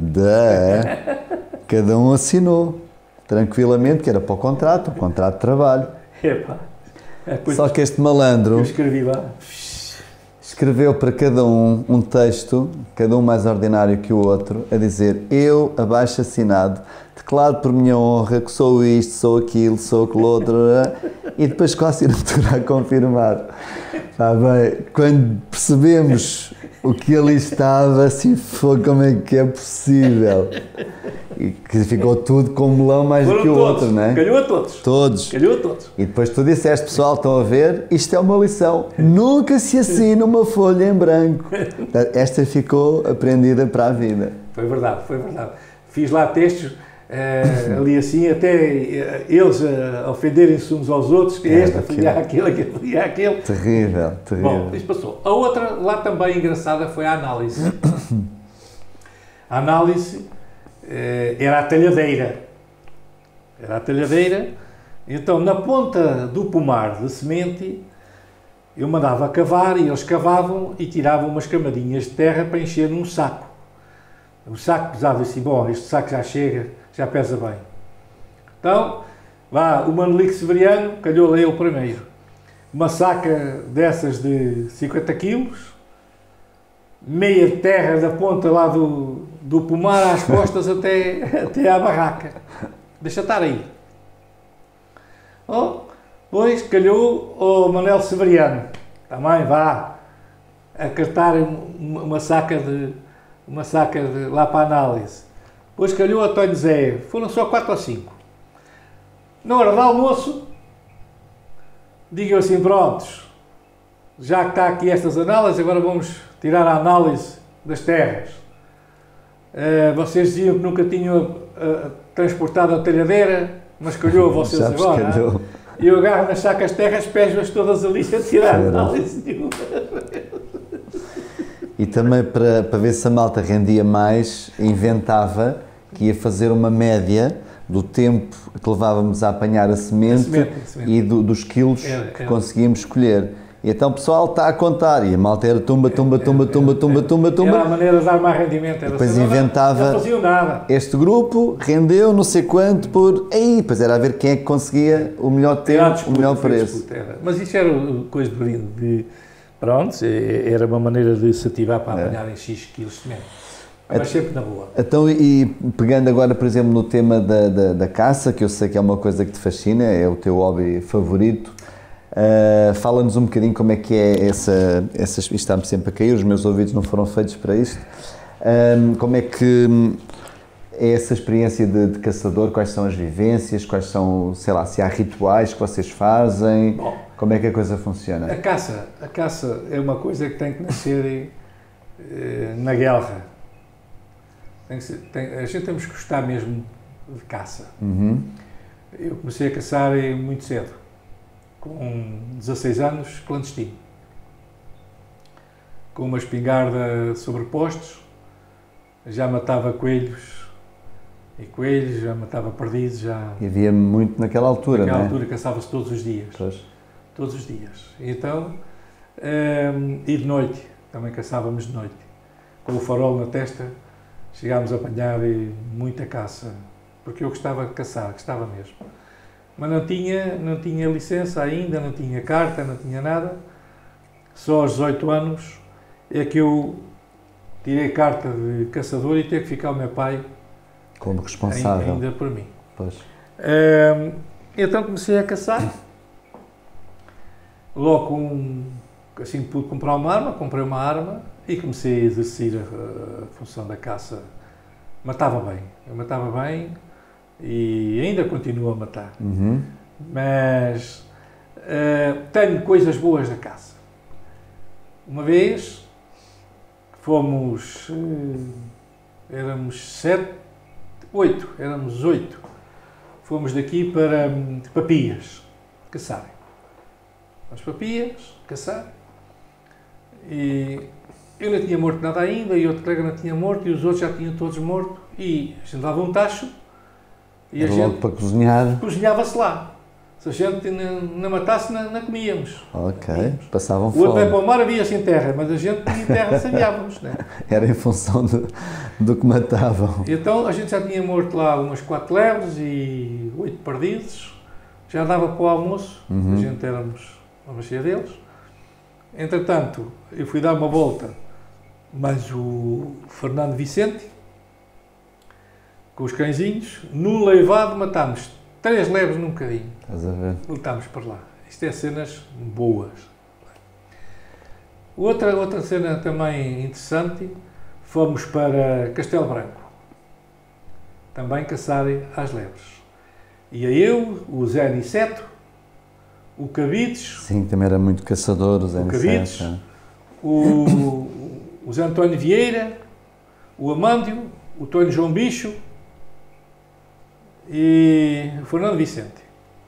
cada um assinou, tranquilamente, que era para o contrato de trabalho. Epá. Só que este malandro... Eu escrevi lá. Escreveu para cada um texto, cada um mais ordinário que o outro, a dizer: eu, abaixo assinado, declaro por minha honra que sou isto, sou aquilo, sou aquilo outro, e depois com a assinatura a confirmar. Está bem, quando percebemos o que ali estava, assim foi, como é que é possível? E que ficou tudo com um melão mais do que o outro, não é? Calhou a todos. Todos. Calhou a todos. E depois tu disseste, pessoal, estão a ver? Isto é uma lição. Nunca se assina uma folha em branco. Esta ficou aprendida para a vida. Foi verdade, foi verdade. Fiz lá textos ali assim, até eles ofenderem-se uns aos outros, que este apoia aquele, aquele apoia aquele. Terrível, terrível. Bom, isto passou. A outra, lá também engraçada, foi a análise. A análise era a talhadeira. Era a talhadeira. Então, na ponta do pomar de semente, eu mandava cavar e eles cavavam e tiravam umas camadinhas de terra para encher num saco. O saco pesava assim, bom, este saco já chega, já pesa bem. Então, vá, o Manelico Severiano calhou-lhe ele primeiro. Uma saca dessas de 50 quilos, meia de terra da ponta lá do pomar às costas até à barraca. Deixa estar aí. Depois calhou o Manuel Severiano. Também vá acartar uma saca de lá para a análise. Depois calhou a António Zé. Foram só 4 ou 5. Na hora do almoço, digam assim, prontos, já que está aqui estas análises, agora vamos tirar a análise das terras. Vocês diziam que nunca tinham transportado a talhadeira, mas calhou vocês agora. Calhou. E eu agarro nas sacas de terras, pejo-as todas ali a tirar a análise nenhuma. E também para ver se a malta rendia mais, inventava que ia fazer uma média do tempo que levávamos a apanhar a semente e dos quilos que conseguíamos escolher. E então o pessoal está a contar, e a malta era tumba. Era a maneira de dar mais rendimento. Era depois inventava, não faziam nada. Este grupo rendeu não sei quanto por... Aí, depois era a ver quem é que conseguia o melhor tempo, o melhor preço. Mas isso era coisa de pronto, era uma maneira de se ativar para apanhar em X quilos de semente. Mas sempre na boa. Então, e pegando agora, por exemplo, no tema da caça, que eu sei que é uma coisa que te fascina, é o teu hobby favorito, fala-nos um bocadinho como é que é isto está-me sempre a cair, os meus ouvidos não foram feitos para isto, como é que é essa experiência de caçador, quais são as vivências, quais são, sei lá, se há rituais que vocês fazem, bom, como é que a coisa funciona? A caça é uma coisa que tem que nascer na guerra. A gente temos que gostar mesmo de caça. Uhum. Eu comecei a caçar muito cedo, com 16 anos, clandestino. Com uma espingarda sobre postos, já matava coelhos, já matava perdidos, já... E havia muito naquela altura, naquela não é? altura caçava-se todos os dias. Pois. Todos os dias. Então, e de noite também caçávamos de noite. Com o farol na testa, chegámos a apanhar muita caça, porque eu gostava de caçar, gostava mesmo. Mas não tinha licença ainda, não tinha carta, não tinha nada. Só aos 18 anos é que eu tirei carta de caçador e teve que ficar o meu pai como responsável ainda por mim. Pois. Então comecei a caçar. Logo, assim que pude comprar uma arma, comprei uma arma e comecei a exercer a função da caça. Eu matava bem e ainda continuo a matar. Uhum. Mas tenho coisas boas da caça. Uma vez fomos, éramos 8. Fomos daqui para Pias, caçar. Fomos para Pias, caçar. E eu não tinha morto nada ainda, e outro colega não tinha morto, e os outros já tinham todos morto. E a gente dava um tacho e a gente para cozinhar. Cozinhava-se lá. Se a gente não matasse, não comíamos. Ok, passavam fome. O outro é fome. para o mar, havia sem terra, mas a gente tinha terra, sabíamos, né? Era em função do que matavam. Então a gente já tinha morto lá umas 4 lebres e 8 perdidos. Já dava para o almoço, a gente éramos uma bacia deles. Entretanto, eu fui dar uma volta, mas o Fernando Vicente, com os cãezinhos, num leivado matámos 3 lebres num bocadinho. Estás a ver? Voltámos para lá. Isto é cenas boas. Outra cena também interessante, fomos para Castelo Branco, também caçar às lebres. Ia eu, o Zé Aniceto, o Cabides. Sim, também era muito caçador, o Zé Cabides, o Zé António Vieira, o Amândio, o Tonho João Bicho e o Fernando Vicente.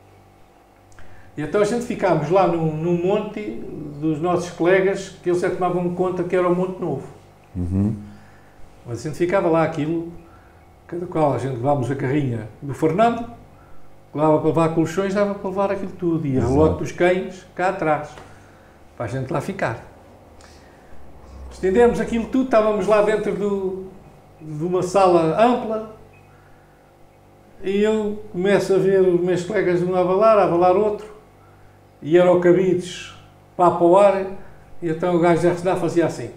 E então a gente ficámos lá num monte dos nossos colegas, que eles já tomavam conta que era o Monte Novo. Mas a gente ficava lá aquilo, cada qual a gente levámos a carrinha do Fernando, dava para levar colchões, dava para levar aquilo tudo, e a relote dos cães cá atrás, para a gente lá ficar. Estendemos aquilo tudo, estávamos lá dentro de uma sala ampla, e eu começo a ver os meus colegas um a avalar outro, e era o Cabides para o ar, e então o gajo já ressonava, fazia assim.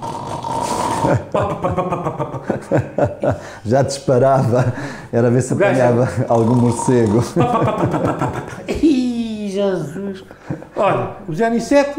Já disparava, era ver se apanhava algum morcego. Ih, Jesus! Olha, o Zé Aniceto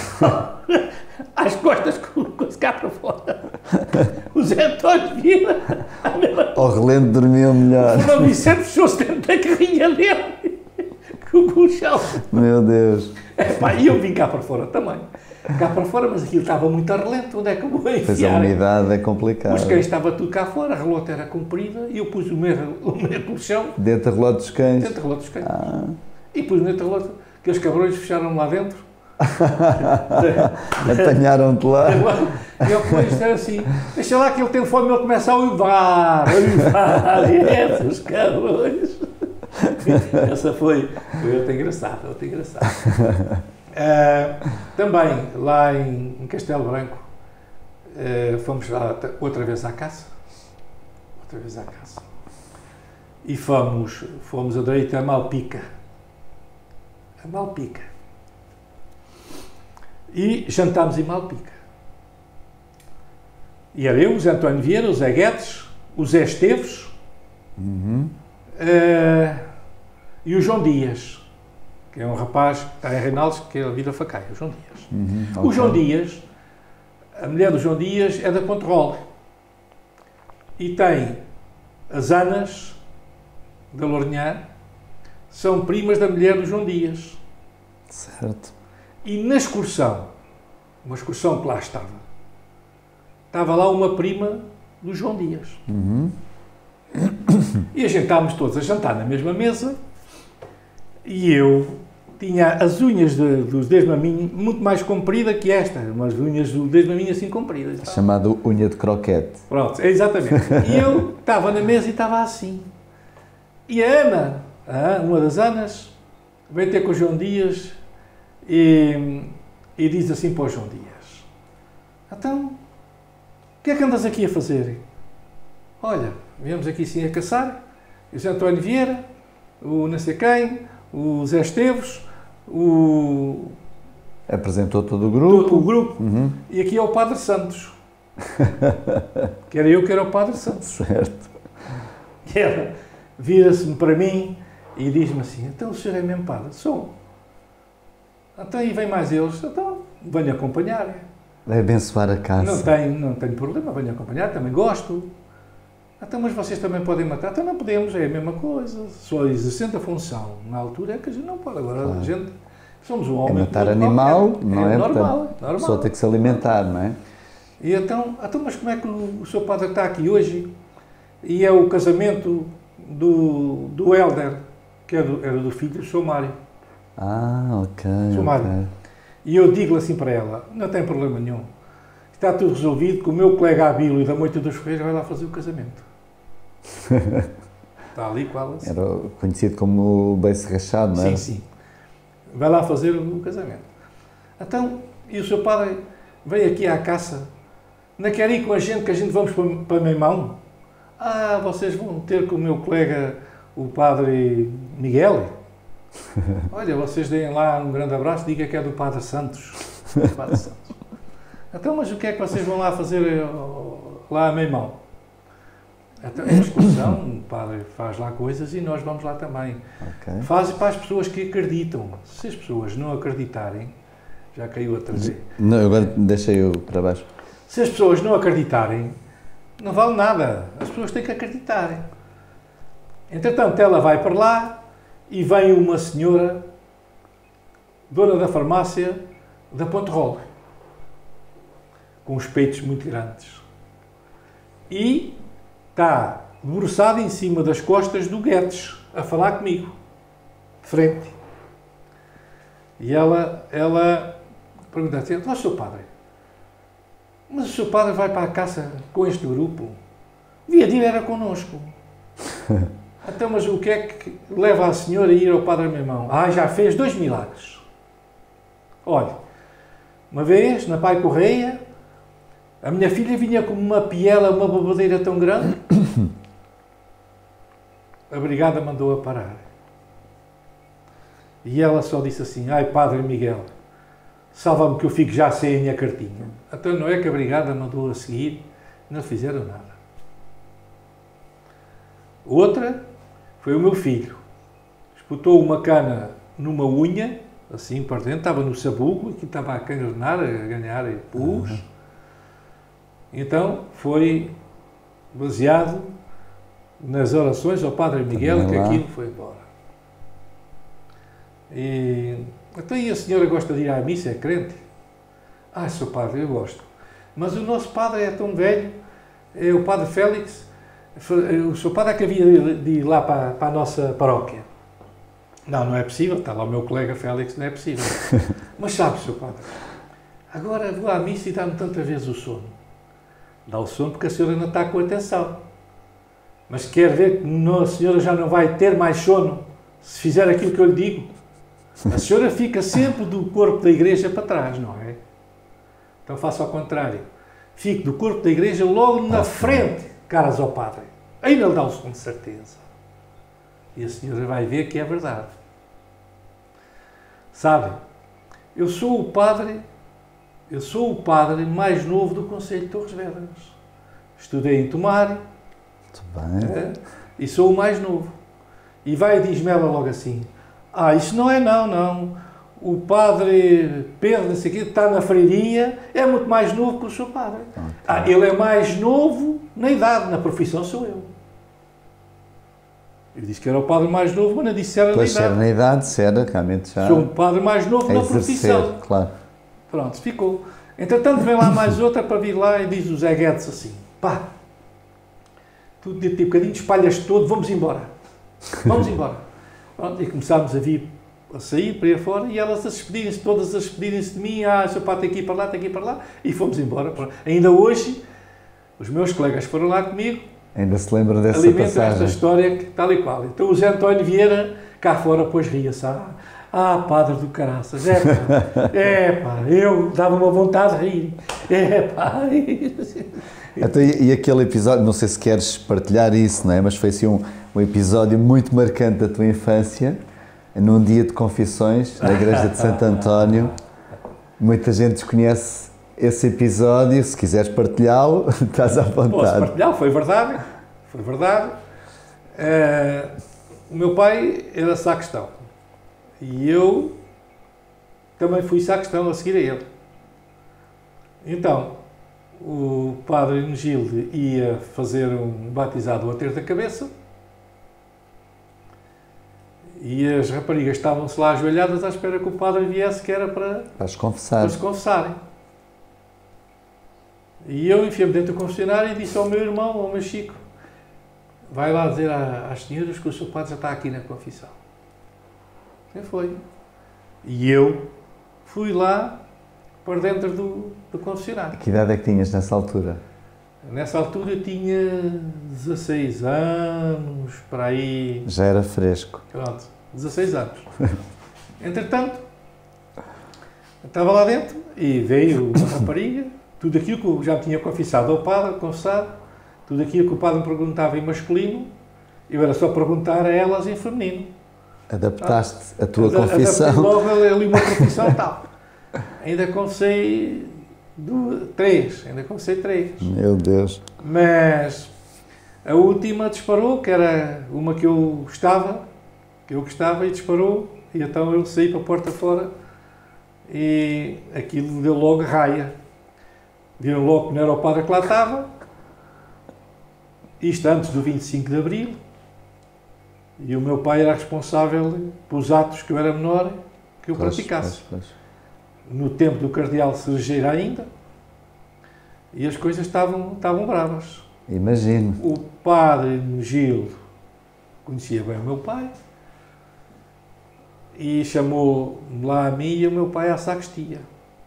às costas com o cá para fora. O Zé António Vieira ao relento dormiam melhor. O Fernando Vicente fechou-se dentro da carrinha dele com o colchão. Meu Deus! E eu vim cá para fora também. Cá para fora, mas aquilo estava muito a relento, onde é que eu vou enfiar? Pois a umidade é complicada. Os cães estava tudo cá fora, a relota era comprida e eu pus o meu colchão dentro da relota dos cães. Dentro da relota dos cães. E pus dentro da relota, aqueles cabrões fecharam lá dentro. Apanharam-te lá. E eu depois era assim, deixa lá que ele tem fome, ele começa a uivar, e esses cabrões. Essa foi outra engraçada, também, lá em Castelo Branco, fomos lá outra vez à caça. E fomos a direita a Malpica. E jantámos em Malpica. E era eu, o Zé António Vieira, o Zé Guedes, o Zé Esteves e o João Dias, que é um rapaz que está em Reinaldos, que é a Vila Facaia, o João Dias. O João Dias, a mulher do João Dias é da Ponterol e tem as Anas da Lourinhã, são primas da mulher do João Dias. Certo. E na excursão, uma excursão que lá estava lá uma prima do João Dias. E a gente estávamos todos a jantar na mesma mesa e eu tinha as unhas dos dedos maminho muito mais comprida que esta, umas unhas do dedo maminho assim compridas. Chamado unha de croquete. Pronto, exatamente. E eu estava na mesa e estava assim. E a Ana, uma das Anas, veio ter com o João Dias e diz assim para o João Dias: Então, o que é que andas aqui a fazer? Olha, viemos aqui sim a caçar, o Zé António Vieira, o não sei quem, o Zé Esteves, o... Apresentou todo o grupo. O grupo. E aqui é o Padre Santos. Que era eu que era o Padre Santos. Certo. E ela vira-se-me para mim e diz-me assim, então o senhor é mesmo padre? Sou. Então aí vem mais eles, então venho acompanhar. Vai abençoar a casa. Não tenho problema, venho acompanhar, também gosto. Então, mas vocês também podem matar? Então não podemos, é a mesma coisa. Só exercendo a função na altura é que a gente não pode. Agora a gente, somos um homem... É matar animal, não é? Normal, Portanto, a pessoa tem que se alimentar, não é? E então, mas como é que o seu padre está aqui hoje? E é o casamento do Hélder, que era do filho do Sr. Mário. Ok. Mário. E eu digo assim para ela, não tem problema nenhum. Está tudo resolvido, que o meu colega Abílio da Moita dos Ferreiros vai lá fazer o casamento. Está ali qual assim. Era conhecido como o beiço rachado, não é? Sim. Vai lá fazer o casamento. Então, e o seu padre veio aqui à caça, não quer ir com a gente, que a gente vamos para Meimão? Vocês vão ter com o meu colega, o padre Miguel? Olha, vocês deem lá um grande abraço, diga que é do Padre Santos. Padre Santos. Então, mas o que é que vocês vão lá fazer lá a Meimão? Então, é uma excursão, o padre faz lá coisas e nós vamos lá também. Okay. Faz para as pessoas que acreditam. Se as pessoas não acreditarem, já caiu a trazer. Não, agora deixei-o para baixo. Se as pessoas não acreditarem, não vale nada. As pessoas têm que acreditar. Entretanto, ela vai para lá e vem uma senhora, dona da farmácia da Ponte Rola, com os peitos muito grandes. E está debruçada em cima das costas do Guedes, a falar comigo, de frente. E ela pergunta assim, ó, Sr. Padre, mas o Sr. Padre vai para a caça com este grupo? Devia de ir era connosco. Então, mas o que é que leva a senhora a ir ao Padre Meimão? Já fez 2 milagres. Olha, uma vez, na Pai Correia, a minha filha vinha com uma piela, uma babadeira tão grande, a brigada mandou-a parar. E ela só disse assim, Padre Miguel, salva-me que eu fico já sem a minha cartinha. Então não é que a brigada mandou a seguir, não fizeram nada. Outra foi o meu filho. Espetou uma cana numa unha, assim para dentro, estava no sabugo, aqui estava a cangarnar, a ganhar pus. Então foi baseado nas orações ao Padre Miguel que aquilo foi embora. Então, e a senhora gosta de ir à missa, é crente? Sr. Padre, eu gosto. Mas o nosso padre é tão velho, é o Padre Félix, o Sr. Padre é que havia de ir lá para a nossa paróquia. Não é possível, está lá o meu colega Félix, não é possível. Mas sabe, Sr. Padre, agora vou à missa e dá-me tanta vez o sono. Dá o sono porque a senhora não está com atenção. Mas quer ver que a senhora já não vai ter mais sono se fizer aquilo que eu lhe digo? A senhora fica sempre do corpo da igreja para trás, não é? Então faça ao contrário. Fique do corpo da igreja logo na frente, caras ao padre. Aí ele dá o sono de certeza. E a senhora vai ver que é verdade. Sabe, eu sou o padre mais novo do Conselho de Torres Vedras. Estudei em Tomar. Muito bem. E sou o mais novo. E vai e diz-me ela logo assim, isso não é não. O padre Pedro, não sei o quê, está na freiria, é muito mais novo que o seu padre. Okay. Ele é mais novo na idade, na profissão sou eu. Eu disse que era o padre mais novo, mas não disse que era na idade. Pois era na idade, se era, realmente já... Sou um padre mais novo na profissão. Claro. Pronto, ficou. Entretanto, vem lá mais outra para vir lá e diz o Zé Guedes assim, tudo de tipo bocadinho, espalhas-te todo, vamos embora. Vamos embora. Pronto, e começámos a sair para ir fora e elas todas a despedirem-se de mim, Sr. Padre tem que ir para lá, e fomos embora. Ainda hoje, os meus colegas foram lá comigo, ainda se lembram dessa alimentam passagem. esta história tal e qual. Então o Zé António Vieira, cá fora, pois ria-se, Ah, padre do caraças, eu dava uma vontade de rir. Então, e aquele episódio, não sei se queres partilhar isso, não é? Mas foi assim um episódio muito marcante da tua infância, num dia de confissões, na igreja de Santo António. Muita gente desconhece esse episódio, se quiseres partilhá-lo, estás à vontade. Posso partilhá-lo, foi verdade. O meu pai era sacristão e eu também fui sacristão a seguir a ele. Então, o padre Nogilde ia fazer um batizado a ter da cabeça e as raparigas estavam-se lá ajoelhadas à espera que o padre viesse, que era para se confessar. se confessarem. E eu enfiei-me dentro do confessionário e disse ao meu irmão, ao meu Chico: vai lá dizer às senhoras que o seu padre já está aqui na confissão. E foi. E eu fui lá para dentro do confessionário. Que idade é que tinhas nessa altura? Nessa altura eu tinha 16 anos, para aí... Já era fresco. Pronto, 16 anos. Entretanto, eu estava lá dentro e veio uma rapariga, tudo aquilo que eu já tinha confessado ao padre, tudo aquilo que o padre me perguntava em masculino, eu era só perguntar a elas em feminino. Adaptaste a tua confissão. Adaptei logo ali uma confissão tal. Ainda confessei três. Meu Deus. Mas a última disparou, que era uma que eu gostava e disparou, e então eu saí para a porta fora e aquilo deu logo raia. Viram logo que não era o padre que lá estava, isto antes do 25 de Abril, e o meu pai era responsável pelos atos que eu era menor que eu praticasse. No tempo do cardeal Cerejeira ainda, e as coisas estavam bravas. Imagino. O padre Gil conhecia bem o meu pai e chamou-me lá a mim e o meu pai à sacristia.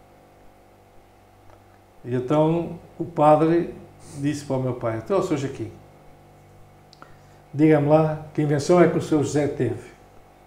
E então o padre disse para o meu pai: então, Sr. Joaquim, diga-me lá que invenção é que o Sr. José teve.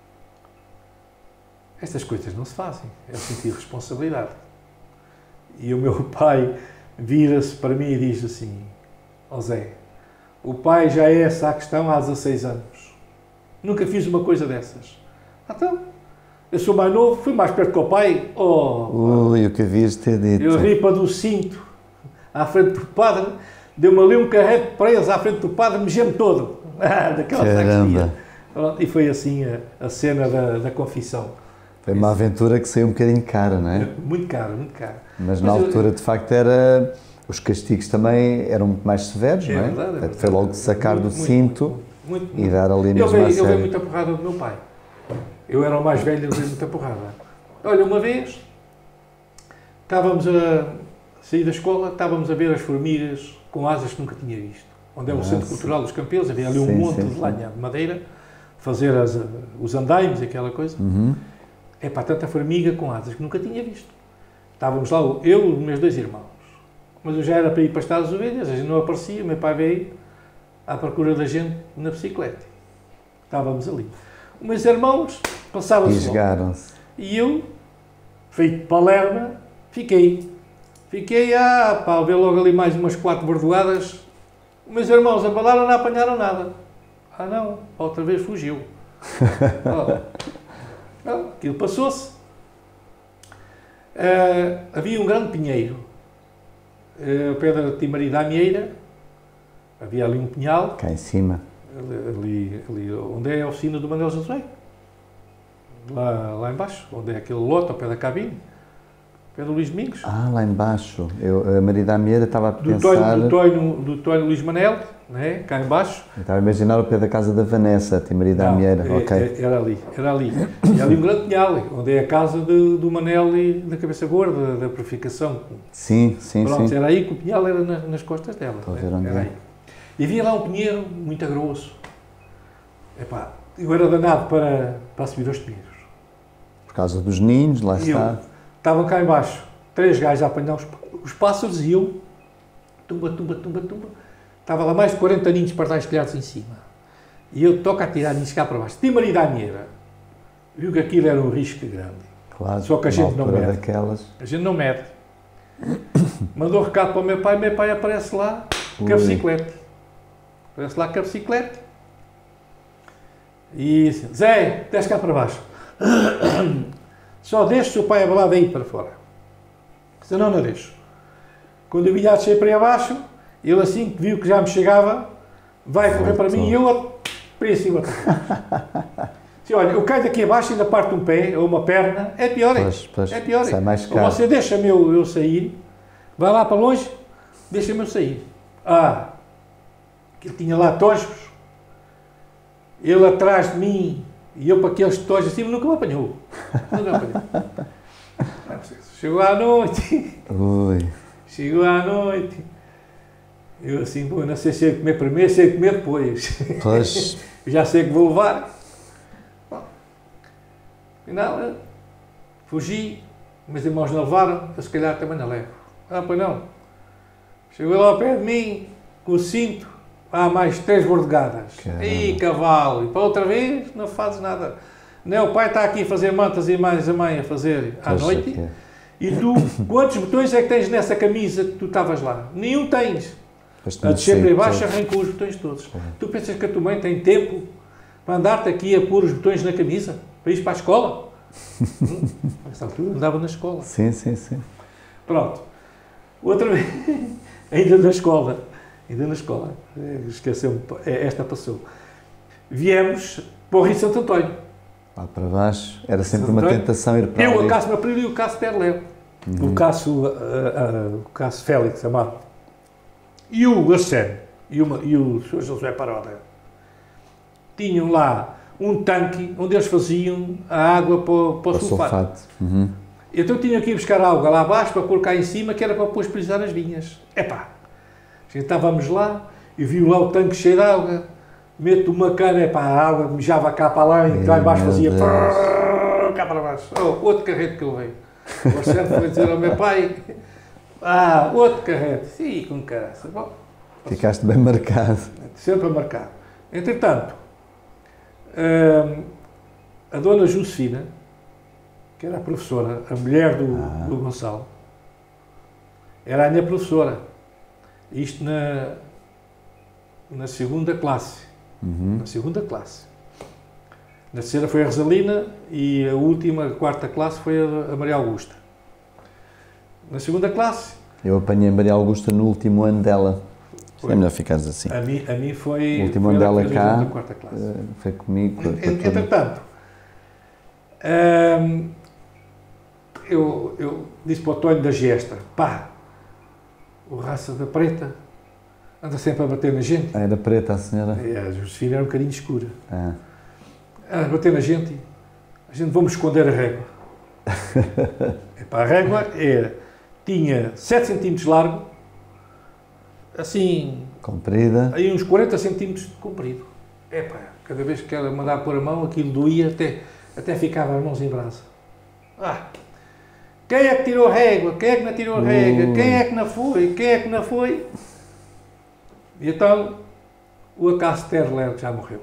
Estas coisas não se fazem, é o sentido de responsabilidade. E o meu pai vira-se para mim e diz assim: ó Zé, o pai já é sacristão há 16 anos. Nunca fiz uma coisa dessas. Então, eu sou mais novo, fui mais perto que o pai. Ui, o que havias de ter dito. Eu ripa do cinto à frente do padre, deu-me ali um carreto preso à frente do padre, mexeu-me todo. Daquela sacristia. E foi assim a cena da confissão. Foi uma aventura que saiu um bocadinho cara, não é? Muito cara, muito cara. Mas na altura, de facto, os castigos também eram muito mais severos, não é? Verdade. Foi logo sacar do cinto e dar ali mesmo a sério. Eu veio muita porrada do meu pai. Eu era o mais velho, eu veio muita porrada. Olha, uma vez, estávamos a sair da escola, estávamos a ver as formigas com asas que nunca tinha visto. Onde é o Centro Cultural dos Campeões, havia ali um monte de lenha de madeira, fazer os andaimes, aquela coisa. É para tanta formiga com asas que nunca tinha visto. Estávamos lá, eu e os meus 2 irmãos. Mas eu já era para ir pastar as ovelhas, a gente não aparecia, o meu pai veio à procura da gente na bicicleta. Estávamos ali. Os meus irmãos passavam-se Fisgaram-se. E eu, feito palerma, fiquei. Fiquei a ver logo ali mais umas 4 bordoadas. Os meus irmãos embalaram, não apanharam nada. Não, outra vez fugiu. Aquilo passou-se. Havia um grande pinheiro ao pé da Timaria da Amieira. Havia ali um pinhal. Cá em cima. Ali onde é a oficina do Manuel Josué. Lá embaixo, onde é aquele lote ao pé da cabine. Ao pé do Luís Domingos. Lá embaixo. A Maria da Amieira estava a pensar... Do Tóio Luís Manel, né? Cá embaixo. Eu estava a imaginar o pé da casa da Vanessa, a Maria da Amieira. Era ali. E ali um grande pinhal, onde é a casa do Manel e da Cabeça Gorda, da Purificação. Sim. Pronto, era aí que o pinhal era nas costas dela. Estou a ver onde era aí. E havia lá um pinheiro muito grosso. Eu era danado para subir aos pinheiros. Por causa dos ninhos, lá está. Estavam cá embaixo 3 gajos a apanhar os pássaros e eu, tumba. Estava lá mais de 40 ninhos para estar espelhados em cima. E eu toco a tirar ninhos cá para baixo. Timaria da Amieira. viu que aquilo era um risco grande. Claro, Só que a gente não mede. daquelas. A gente não mede. Mandou um recado para o meu pai aparece lá com a bicicleta. Aparece lá com a bicicleta. E disse, Zé, desce cá para baixo. Só deixa o seu pai abalado aí para fora. Senão não deixo. Quando eu vinha a descer para aí abaixo, ele assim que viu que já me chegava, vai correr para mim e eu para cima. Se olha, eu caio daqui abaixo e ainda parto um pé ou uma perna, é pior. Pois, é pior. sai mais Ou caro. você deixa-me eu sair, vai lá para longe, deixa-me eu sair. Que ele tinha lá tojos, ele atrás de mim e eu para aqueles tojos assim, nunca me apanhou. Nunca me apanhou. Chegou à noite. Ui. Chegou à noite. Eu assim, bom, não sei se eu comer primeiro, sei comer depois. Pois. Já sei que vou levar. Bom, afinal, fugi, meus irmãos não levaram, eu se calhar também não levo. Pois não. Chegou lá ao pé de mim, com o cinto, há mais 3 bordegadas. E cavalo, e para outra vez não fazes nada. Não, o pai está aqui a fazer mantas e mais a mãe a fazer à noite. E tu, quantos botões é que tens nessa camisa que tu estavas lá? Nenhum tens. A descer para baixo arrancou os botões todos. Tu pensas que a tua mãe tem tempo para andar-te aqui a pôr os botões na camisa? Para ir para a escola? Nessa altura andava na escola. Sim. Pronto. Outra vez, ainda na escola, esqueceu-me, esta passou. Viemos para o Rio Santo António. Lá para baixo, era sempre uma tentação ir para ali. Eu, o Cássio Maprilho e o Cássio Terleu. O Cássio Félix Amado. E o Arsène e o Sr. José Paroda tinham lá um tanque onde eles faziam a água para o sulfato. Então tinham que ir buscar água lá abaixo para pôr cá em cima, que era para depois precisar as vinhas. Estávamos lá e viu lá o tanque cheio de água, meto uma cana, a água mijava cá para lá e cá embaixo fazia cá para baixo. Outro carrete que eu veio. O Arsène foi dizer ao meu pai, outro carrete. Sim, com caraça. Bom, ficaste bem marcado. Sempre marcado. Entretanto, a dona Josefina, que era a professora, a mulher do Gonçalo, era a minha professora. Isto na segunda classe. Na segunda classe. Na terceira foi a Rosalina e a última, a quarta classe, foi a Maria Augusta. Na segunda classe... Eu apanhei a Maria Augusta no último ano dela. É melhor ficares assim. A mim foi... O último ano dela cá, da quarta classe. foi comigo. Entretanto, eu disse para o Tonho da Gesta, o raça da preta anda sempre a bater na gente. Era preta a senhora? A Josefina era um bocadinho escura. A bater na gente, a gente vamos esconder a régua. A régua tinha 7 centímetros de largo, assim... comprida. Aí uns 40 centímetros de comprido. Cada vez que ela mandava pôr a mão, aquilo doía, até ficava as mãos em brasa. Quem é que tirou a régua? Quem é que não tirou a régua? Quem é que não foi? Quem é que não foi? E então, o Acácio Terler já morreu.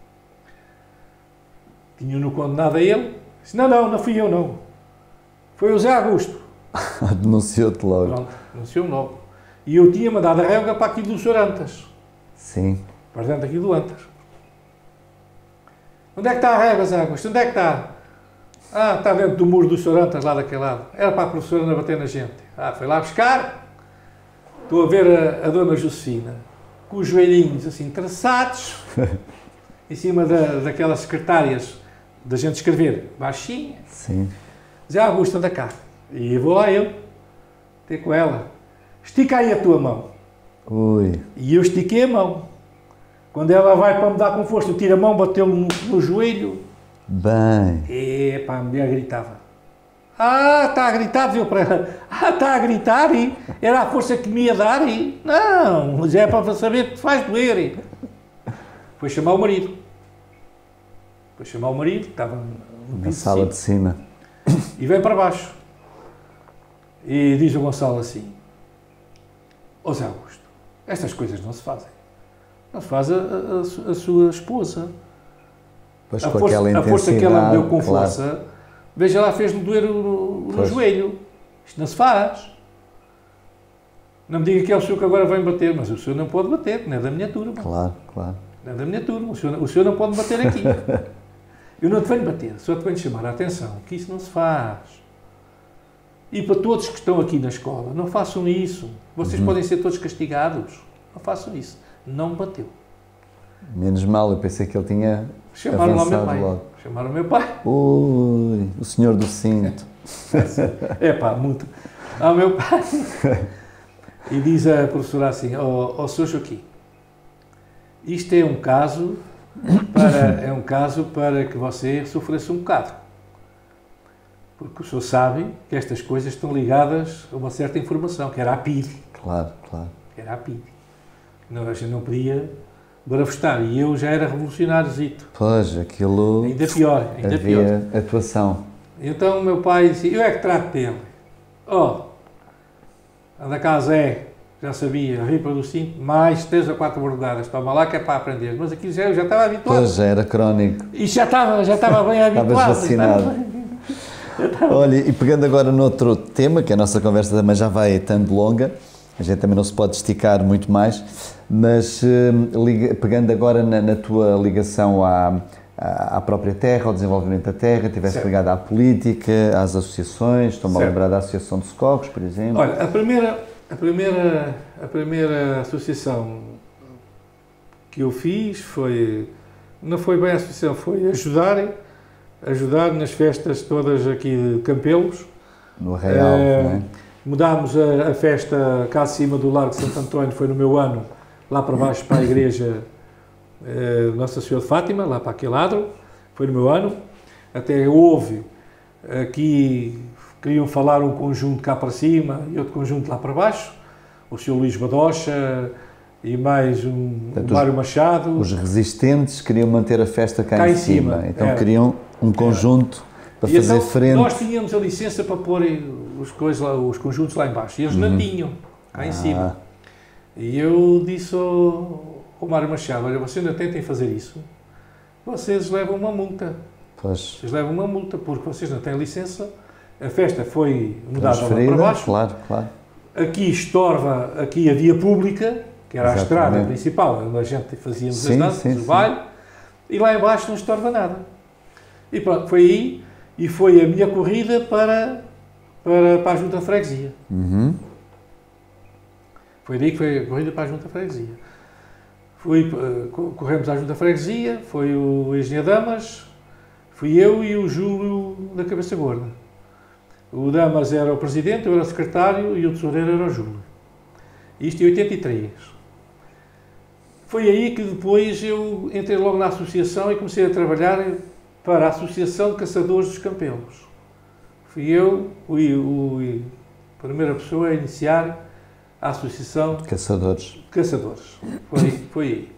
Tinham-no condenado a ele. Disse, não fui eu, não. Foi o Zé Augusto. Denunciou-te logo. Pronto, denunciou-me logo. E eu tinha mandado a régua para aquilo do Sr. Antas. Sim. Para dentro aqui do Antas. Onde é que está a régua, Zé Augusto? Onde é que está? Está dentro do muro do Sr. Antas, lá daquele lado. Era para a professora não bater na gente. Foi lá buscar. Estou a ver a dona Josefina, com os joelhinhos assim traçados, em cima daquelas secretárias da gente escrever, baixinha. Sim. Zé Augusto, anda cá. E vou lá eu, ter com ela. Estica aí a tua mão. Ui. E eu estiquei a mão. Quando ela vai para me dar com força, eu tiro a mão, bateu-me no joelho. Bem. A mulher gritava. Está a gritar, viu para ela. Está a gritar e era a força que me ia dar e... Não, mas é para saber que faz doer. E... Foi chamar o marido. que estava na sala de cima. E vem para baixo. E diz o Gonçalo assim, Zé Augusto, estas coisas não se fazem. Não se faz a sua esposa. Pois, com aquela intensidade, a força que ela me deu com claro. força, veja lá, fez-me doer no joelho. Isto não se faz. Não me diga que é o senhor que agora vem bater, mas o senhor não pode bater, não é da minha turma. Claro, claro. Não é da minha turma, o senhor não pode bater aqui. Eu não te venho bater, só te venho chamar a atenção, que isso não se faz. E para todos que estão aqui na escola, não façam isso. Vocês podem ser todos castigados. Não façam isso. Não me bateu. Menos mal, eu pensei que ele tinha Chamaram lá o meu avançado pai. logo. Chamaram o meu pai. Ui, o senhor do cinto. É pá, muito. Ao meu pai. E diz a professora assim, ó Sr. Joaquim, isto é um caso para que você sofresse um bocado. Porque o senhor sabe que estas coisas estão ligadas a uma certa informação, que era a PID. Claro, claro. Que era a PID. Não, a gente não podia barafustar. E eu já era revolucionáriozito. Pois, aquilo... Ainda pior, ainda pior. Havia atuação. Então o meu pai disse, eu é que trato dele. Anda cá, Zé, já sabia, a ripa do cinto, mais 3 ou 4 bordadas, toma lá que é para aprender. Mas aquilo eu já estava habituado. Pois, já era crónico. E já estava bem habituado. Estavas vacinado. Olha, e pegando agora noutro tema, que a nossa conversa também já vai estando longa, a gente também não se pode esticar muito mais, mas pegando agora na tua ligação à própria terra, ao desenvolvimento da terra, estiveste ligado à política, às associações, estou-me a lembrar da Associação de Socorros, por exemplo. Olha, a primeira associação que eu fiz não foi bem a associação, foi ajudar nas festas todas aqui de Campelos. No Arraial, não é? Mudámos a festa cá acima do Largo de Santo António, foi no meu ano, lá para baixo para a igreja Nossa Senhora de Fátima, lá para aquele lado, foi no meu ano. Até houve, aqui queriam falar um conjunto cá para cima e outro conjunto lá para baixo, o Sr. Luís Badocha e mais o Mário Machado. Os resistentes queriam manter a festa cá em cima, então queriam um conjunto para fazer então, frente. Nós tínhamos a licença para pôr os conjuntos lá em baixo, e eles não tinham, cá em cima. E eu disse ao Mário Machado, olha, vocês não tentem fazer isso, vocês levam uma multa. Pois. Vocês levam uma multa, porque vocês não têm licença, a festa foi mudada lá transferida, para baixo. Claro, claro. Aqui estorva aqui a via pública, que era a estrada principal, onde a gente fazíamos as danças, o baile, e lá embaixo não estorva nada. E pronto, foi aí, e foi a minha corrida para a Junta de Freguesia. Foi daí que foi a corrida para a Junta de Freguesia. Corremos à Junta de Freguesia, foi o Engenheiro Damas, fui eu e o Júlio da Cabeça Gorda. O Damas era o presidente, eu era o secretário e o tesoureiro era o Júlio. Isto em 83. Foi aí que depois eu entrei logo na associação e comecei a trabalhar para a Associação de Caçadores dos Campelos. Fui eu, a primeira pessoa a iniciar a Associação de Caçadores. Foi aí.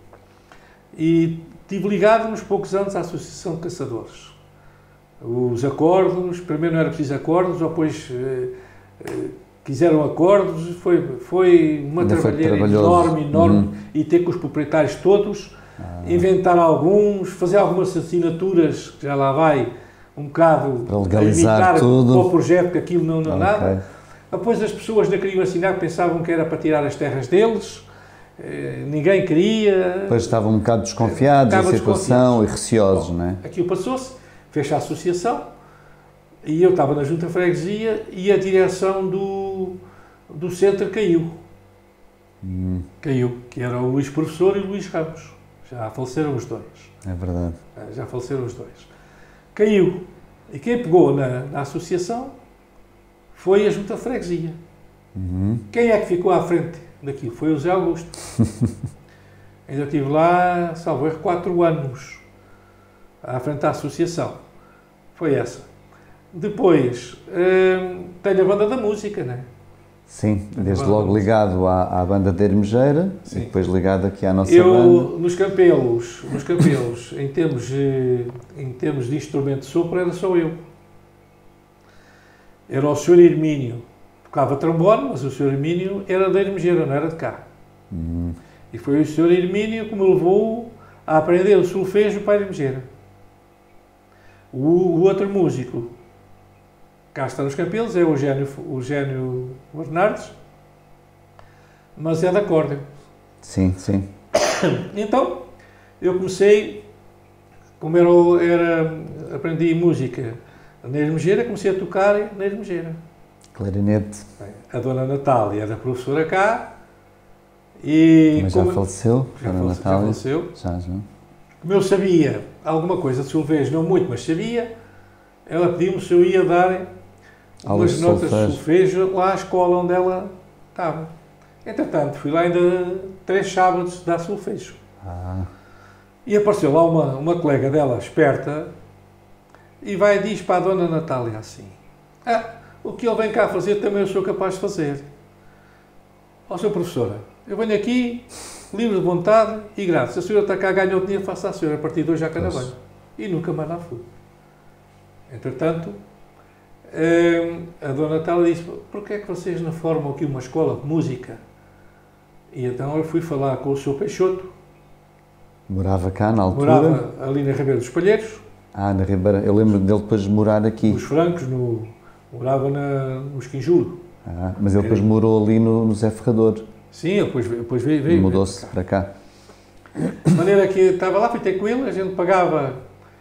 E estive ligado uns poucos anos à Associação de Caçadores. Os acordos, primeiro não era preciso acordos, depois quiseram acordos, foi uma trabalheira enorme, e ter com os proprietários todos, inventar alguns, fazer algumas assinaturas, que já lá vai um bocado para legalizar tudo. Para o projeto, que aquilo não nada. Depois as pessoas não queriam assinar, pensavam que era para tirar as terras deles, ninguém queria. Depois estavam um bocado desconfiados da situação e receosos, não é? Aquilo passou-se, fez a associação, e eu estava na Junta de Freguesia e a direção do centro caiu. Caiu, que era o Luís Professor e o Luís Ramos. Já faleceram os dois. É verdade. Já faleceram os dois. Caiu. E quem pegou na associação foi a Junta de Freguesia. Quem é que ficou à frente daquilo? Foi o Zé Augusto. Ainda estive lá, salvo erro, 4 anos à frente da associação. Foi essa. Depois, tenho a banda da música, não é? Sim, desde logo ligado à banda de Hermejeira, e depois ligado aqui à nossa banda. Eu, nos campelos, em termos de instrumento de sopro, era só eu. Era o Sr. Hermínio, tocava trombone, mas o Sr. Hermínio era da Hermejeira, não era de cá. E foi o Sr. Hermínio que me levou a aprender o solfejo para a Hermejeira. O outro músico, cá está nos Campelos, é o Eugénio Bernardes, mas é de acórdion. Sim, sim. Então, eu comecei, como aprendi música na Ermegeira, comecei a tocar na Ermegeira. Clarinete. A Dona Natália era professora cá e... Mas já faleceu? Já faleceu. Já. Como eu sabia alguma coisa de solfejo, não muito, mas sabia, ela pediu-me se eu ia dar umas notas de solfejo lá à escola onde ela estava. Entretanto, fui lá ainda 3 sábados dar solfejo. E apareceu lá uma colega dela, esperta, e vai e diz para a Dona Natália assim: o que ele vem cá fazer também eu sou capaz de fazer. Ó, Sra. Professora, eu venho aqui, livre de vontade e grátis. Se a senhora está cá, ganha o dinheiro, faça a senhora. A partir de hoje já cá não venho. E nunca mais lá fui. Entretanto, a Dona Natália disse: porquê é que vocês não formam aqui uma escola de música? E então eu fui falar com o Sr. Peixoto. Morava cá na altura? Morava ali na Ribeira dos Palheiros. Na Ribeira. Eu lembro dele depois de morar aqui. Nos Francos, morava no Esquinjuro. Mas ele depois morou ali no Zé Ferrador. Sim, ele depois veio. Mudou-se para cá. De maneira que estava lá, fui ter com ele, a gente pagava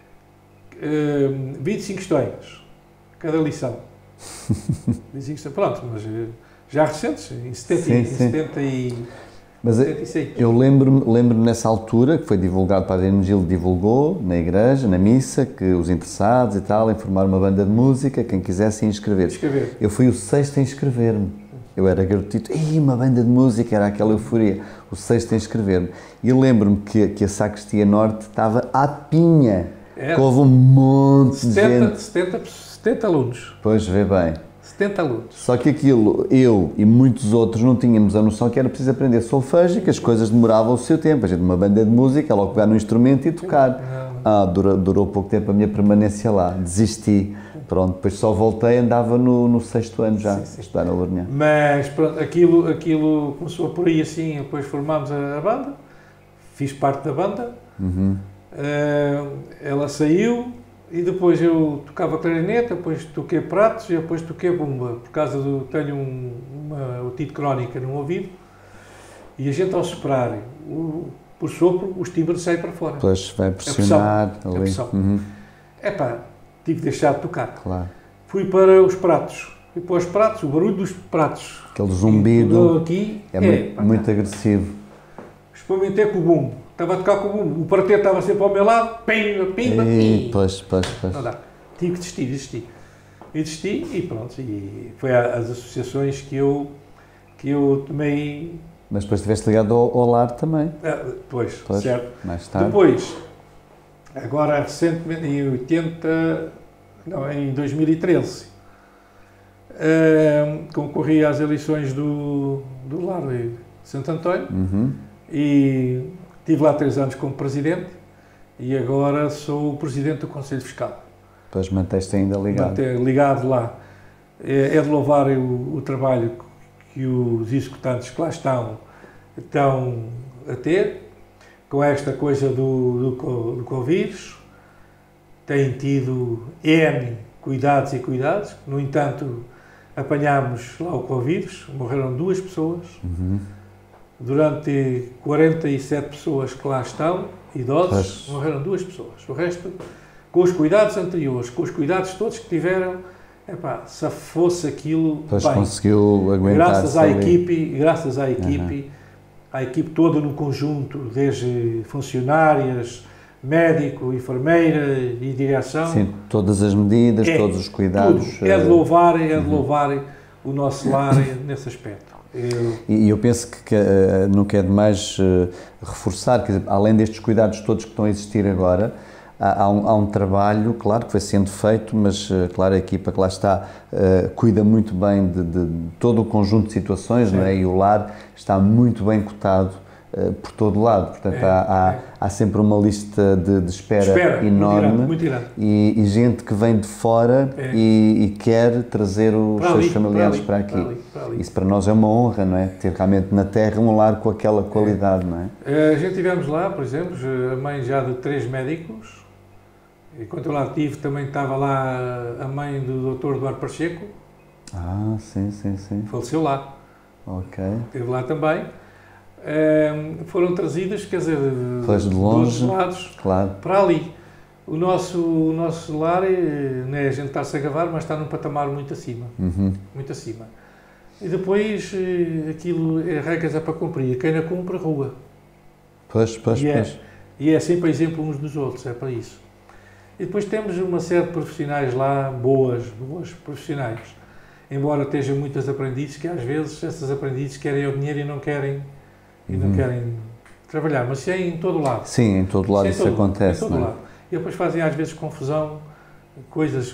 25 estões cada lição. 25 estões, pronto, mas já recentes, em 70 Mas 76. eu lembro nessa altura, que foi divulgado, o Padre Hermenegildo divulgou na igreja, na missa, que os interessados e tal, em formar uma banda de música, quem quisesse inscrever. Eu fui o 6º a inscrever-me. Eu era garotito, uma banda de música, era aquela euforia. O 6º a inscrever-me. E lembro-me que a Sacristia Norte estava à pinha. Que houve um monte de gente. 70 alunos. Pois, vê bem. 70 alunos. Só que aquilo, eu e muitos outros não tínhamos a noção que era preciso aprender solfejo e que as coisas demoravam o seu tempo. A gente, uma banda de música, logo pegar no instrumento e tocar. Durou pouco tempo a minha permanência lá. Desisti. Pronto, depois só voltei, andava no 6º ano já, a estudar na Lourinhã. Mas pronto, aquilo começou por aí assim, depois formámos a banda, fiz parte da banda, ela saiu e depois eu tocava clarinete, depois toquei pratos e depois toquei bomba, por causa tenho uma otite crónica no ouvido e a gente ao soprar, por sopro, os timbres saem para fora. Pois, vai pressionar ali. A pressão. Tive de deixar de tocar. Claro. Fui para os pratos. Fui para os pratos, o barulho dos pratos. Aquele zumbido aqui muito agressivo. Experimentei com o bumbo. Estava a tocar com o bumbo. O prato estava sempre ao meu lado. Pimba, pimba, pimba. Pois. Não dá. Tive que desistir. E desisti e pronto. E foi às associações que eu tomei. Mas depois estiveste ligado ao lar também. Pois, certo. Mais tarde. Depois, agora recentemente, em 2013, concorri às eleições do lar de Santo António e estive lá 3 anos como presidente e agora sou o presidente do Conselho Fiscal. Pois manteste ainda ligado. Ligado lá. É de louvar o trabalho que os executantes que lá estão a ter, com esta coisa do Covid. Têm tido N cuidados e cuidados, no entanto apanhámos lá o Covid, morreram 2 pessoas, durante 47 pessoas que lá estão, idosos, morreram 2 pessoas, o resto com os cuidados anteriores, com os cuidados todos que tiveram, se fosse aquilo bem, conseguiu aguentar. Graças à equipe, a equipe toda no conjunto, desde funcionárias, médico, enfermeira e direção. Sim, todas as medidas, todos os cuidados. Tudo. É de louvar o nosso lar nesse aspecto. E eu penso que nunca é demais reforçar, quer dizer, além destes cuidados todos que estão a existir agora, há um trabalho, claro, que vai sendo feito, mas, claro, a equipa que lá está cuida muito bem de todo o conjunto de situações, não é? E o lar está muito bem cotado por todo lado, portanto há sempre uma lista de espera enorme, muito grande. E gente que vem de fora e quer trazer os seus familiares para aqui. Isso para nós é uma honra, não é? Ter realmente na terra um lar com aquela qualidade, não é? A gente tivemos lá, por exemplo, a mãe já de 3 médicos, Enquanto eu lá estive, também estava lá a mãe do Dr. Eduardo Pacheco. Ah, sim, sim, sim. Faleceu lá. Ok. Esteve lá também. Foram trazidas, quer dizer, Pois de longe, dos lados, claro. para ali. O nosso lar, não é a gente está-se a gabar, mas está num patamar muito acima. Muito acima. E depois, aquilo é regras é para cumprir. Quem não cumpre, rua. Pois. E é sempre exemplo uns dos outros, é para isso. E depois temos uma série de profissionais lá, boas profissionais. Embora estejam muitas aprendizes, que às vezes essas aprendizes querem o dinheiro e não querem trabalhar. Mas isso é em todo lado. Sim, em todo lado isso acontece. Em todo lado. E depois fazem às vezes confusão, coisas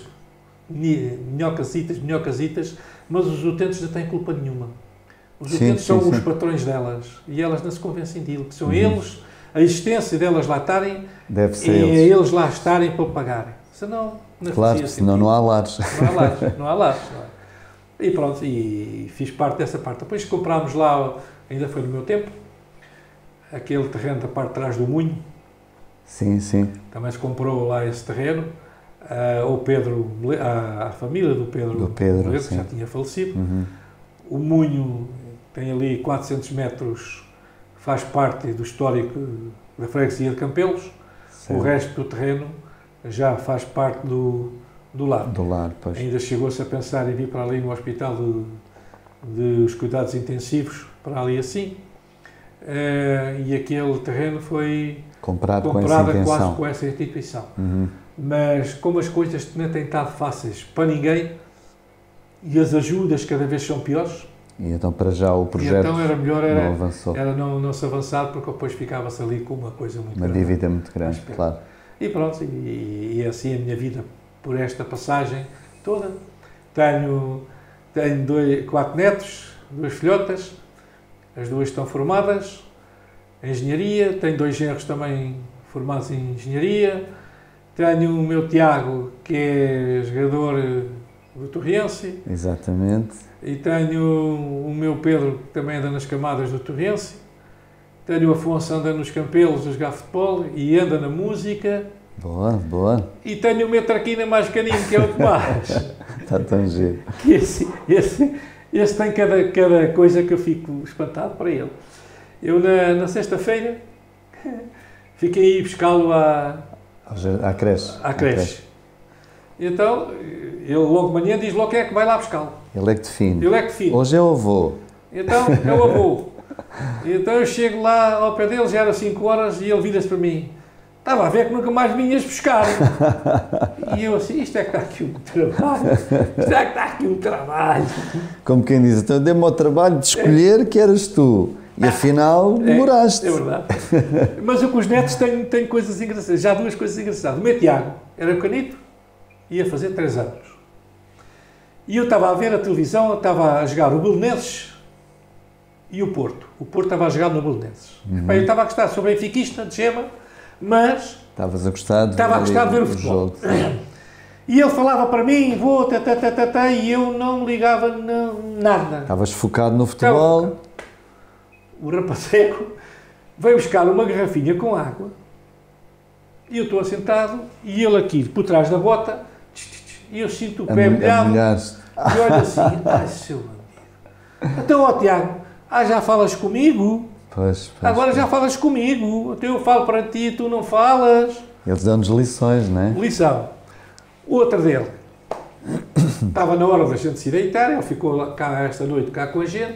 minhocasitas, mas os utentes não têm culpa nenhuma. Os utentes são os patrões delas e elas não se convencem dilo, que são eles, a existência delas lá estarem, deve ser eles lá estarem para pagarem. Senão, não claro, fazia senão sentido. não há lares. Não há lares. E pronto, e fiz parte dessa parte. Depois comprámos lá, ainda foi no meu tempo, aquele terreno da parte de trás do Munho. Sim, sim. Também se comprou lá esse terreno. O Pedro, a família do Pedro que já tinha falecido. O Munho tem ali 400 metros, faz parte do histórico da freguesia de Campelos. Certo. O resto do terreno já faz parte do lar. Do lar, pois. Ainda chegou-se a pensar em vir para ali no hospital dos cuidados intensivos, para ali assim. E aquele terreno foi comprado quase com essa instituição. Mas como as coisas não têm estado fáceis para ninguém e as ajudas cada vez são piores, e então para já o projeto então era melhor não avançou. Era não se avançar, porque depois ficava-se ali com uma coisa muito grande. Uma dívida muito grande, claro. E pronto, e assim a minha vida por esta passagem toda. Tenho 4 netos, 2 filhotas, as 2 estão formadas em engenharia, tenho 2 genros também formados em engenharia, tenho o meu Tiago, que é jogador do Torrense. Exatamente. E tenho o meu Pedro, que também anda nas camadas do Torrense. Tenho o Afonso, anda nos Campelos a jogar futebol e anda na música. Boa. E tenho o meu traquina mais canino, que é o Tomás. Está tão giro. Que esse tem cada coisa que eu fico espantado para ele. Eu, na sexta-feira, fiquei a ir buscá-lo à creche. Então, ele logo de manhã diz logo quem é que vai lá buscá-lo. Ele é que define. Hoje é o avô. Então, é o avô. Então eu chego lá ao pé dele, já era 5 horas, e ele vira-se para mim. Estava a ver que nunca mais vinhas buscar. E eu assim, isto é que está aqui um trabalho. Como quem diz, então dê-me o trabalho de escolher que eras tu. E afinal, demoraste. É verdade. Mas eu com os netos tenho coisas engraçadas. Já 2 coisas engraçadas. O meu Tiago era pequenito, ia fazer 3 anos. E eu estava a ver a televisão, estava a jogar o Belenenses e o Porto. O Porto estava a jogar no Belenenses. Eu estava a gostar, sou benfiquista de Gema, mas estava a gostar de ver o futebol. E ele falava para mim, vou, e eu não ligava nada. Estavas focado no futebol. O rapazeco veio buscar uma garrafinha com água e eu estou assentado e ele aqui por trás da bota e eu sinto o pé molhado e olho assim, ai seu amigo. Então, ó Tiago, já falas comigo? Pois. Agora já falas comigo, então eu falo para ti e tu não falas. Eles dão-nos lições, não é? Lição. Outra dele, estava na hora da gente se deitar, ele ficou cá esta noite cá com a gente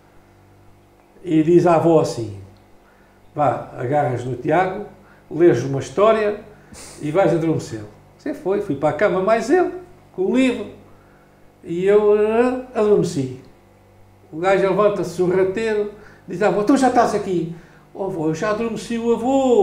e diz à avó assim, vá, agarras no Tiago, lês uma história e vais adormecer. Você fui para a cama mais ele, com o livro, e eu adormeci. O gajo levanta-se sorrateiro, diz à avó, então já estás aqui. Oh, avô, eu já adormeci o avô.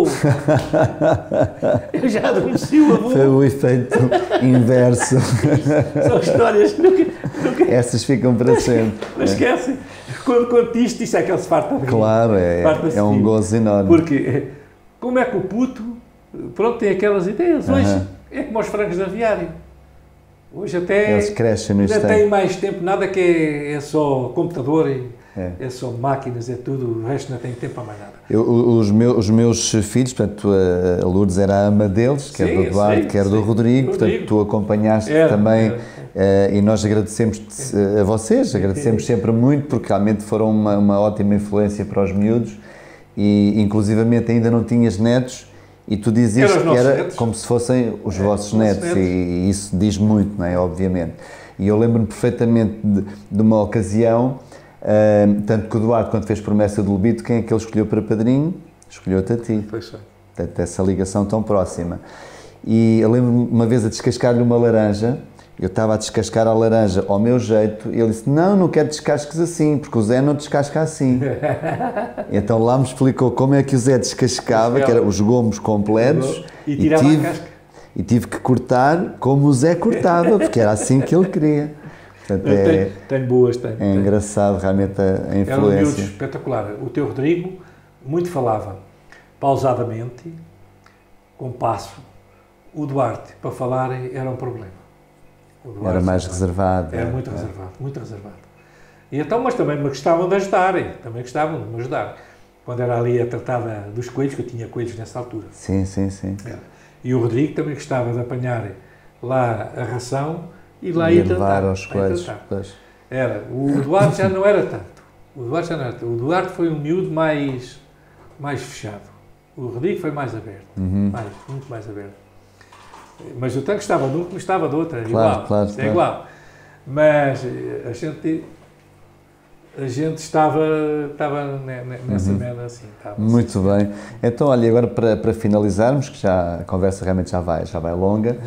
Eu já adormeci o avô. Foi o efeito inverso. São histórias que nunca... Essas ficam para sempre. Não esquecem. Quando conto isto é que ele se farta de rir. Claro, é um gozo enorme. Porque como é que o puto, pronto, tem aquelas ideias. Hoje é como os frangos de aviário. Hoje até eles crescem no ainda têm mais tempo, nada que é só computador é só máquinas, é tudo, o resto não tem tempo para mais nada. Os meus filhos, portanto, a Lourdes era a ama deles, quer do Eduardo, quer do Rodrigo, portanto, tu acompanhaste também, e nós agradecemos a vocês, agradecemos sempre muito, porque realmente foram uma ótima influência para os miúdos, e inclusivamente ainda não tinhas netos, e tu dizias que era netos, como se fossem os vossos netos, e isso diz muito, não é? Obviamente. E eu lembro-me perfeitamente de uma ocasião, tanto que o Eduardo, quando fez promessa do Lubito, quem é que ele escolheu para padrinho? Escolheu-te a ti. Pois foi. Portanto, essa ligação tão próxima. E eu lembro-me uma vez a descascar-lhe uma laranja, eu estava a descascar a laranja ao meu jeito, e ele disse, não quero descasques assim, porque o Zé não descasca assim. Então lá me explicou como é que o Zé descascava, que eram os gomos completos, e tirava a casca. E tive que cortar como o Zé cortava, porque era assim que ele queria. Portanto, tenho boas, tenho. É engraçado realmente a influência. Era um miúdo espetacular. O teu Rodrigo muito falava, pausadamente, com passo. O Duarte, para falar, era um problema. Era mais reservado. Era muito reservado, muito reservado. E então, mas também me gostavam de ajudar, também gostavam de me ajudar. Quando era ali a tratar dos coelhos, que eu tinha coelhos nessa altura. Sim. E o Rodrigo também gostava de apanhar lá a ração e lá ia levar aos coelhos. O Duarte já não era tanto. O Duarte foi um miúdo mais fechado. O Rodrigo foi mais aberto, muito mais aberto. Mas eu tanto gostava de um como gostava do outro, claro. Igual. Mas a gente estava nessa merda assim. Muito bem. Então, olha, agora para finalizarmos, que já a conversa realmente já vai longa,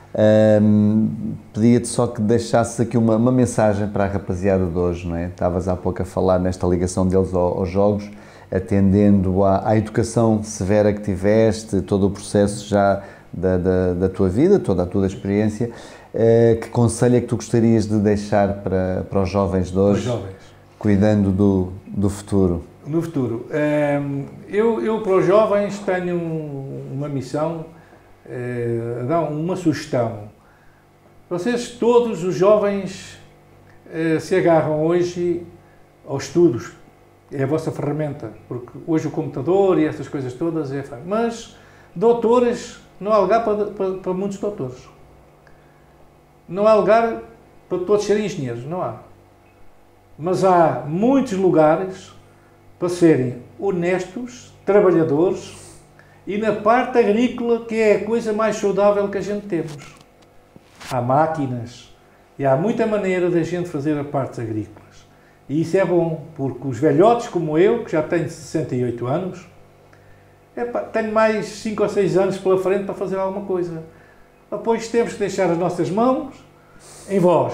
pedia-te só que deixasses aqui uma mensagem para a rapaziada de hoje, não é? Estavas há pouco a falar nesta ligação deles aos jogos, atendendo à educação severa que tiveste, todo o processo já da tua vida, toda a tua experiência. Que conselho é que tu gostarias de deixar para os jovens de hoje, cuidando do futuro? No futuro, eu para os jovens tenho uma missão, uma sugestão. Vocês, todos os jovens, se agarram hoje aos estudos, é a vossa ferramenta, porque hoje o computador e essas coisas todas mas doutores, não há lugar para muitos doutores. Não há lugar para todos serem engenheiros, não há. Mas há muitos lugares para serem honestos, trabalhadores e na parte agrícola, que é a coisa mais saudável que a gente temos. Há máquinas e há muita maneira da gente fazer as partes agrícolas. E isso é bom, porque os velhotes como eu, que já tenho 68 anos, tenho mais 5 ou 6 anos pela frente para fazer alguma coisa. Depois temos que deixar as nossas mãos em vós.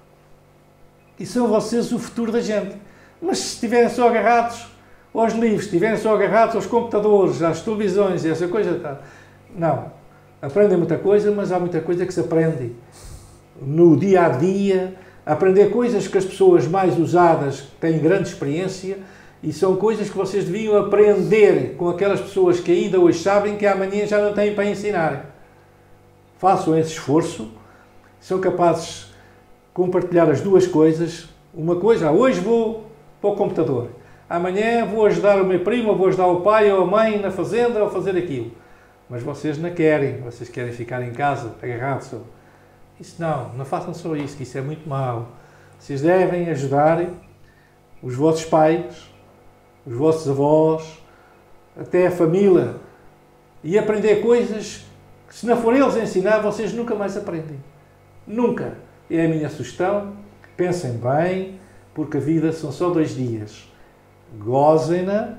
E são vocês o futuro da gente. Mas se estiverem só agarrados aos livros, se estiverem só agarrados aos computadores, às televisões e essa coisa, não. Aprendem muita coisa, mas há muita coisa que se aprende no dia a dia. Aprender coisas que as pessoas mais usadas têm grande experiência. E são coisas que vocês deviam aprender com aquelas pessoas que ainda hoje sabem que amanhã já não têm para ensinar. Façam esse esforço, são capazes de compartilhar as duas coisas. Uma coisa, hoje vou para o computador, amanhã vou ajudar o meu primo, ou vou ajudar o pai ou a mãe na fazenda ou fazer aquilo. Mas vocês não querem, vocês querem ficar em casa agarrados. Isso não façam só isso, que isso é muito mau. Vocês devem ajudar os vossos pais, os vossos avós, até a família, e aprender coisas que, se não for eles a ensinar, vocês nunca mais aprendem. Nunca. É a minha sugestão. Pensem bem, porque a vida são só 2 dias. Gozem-na,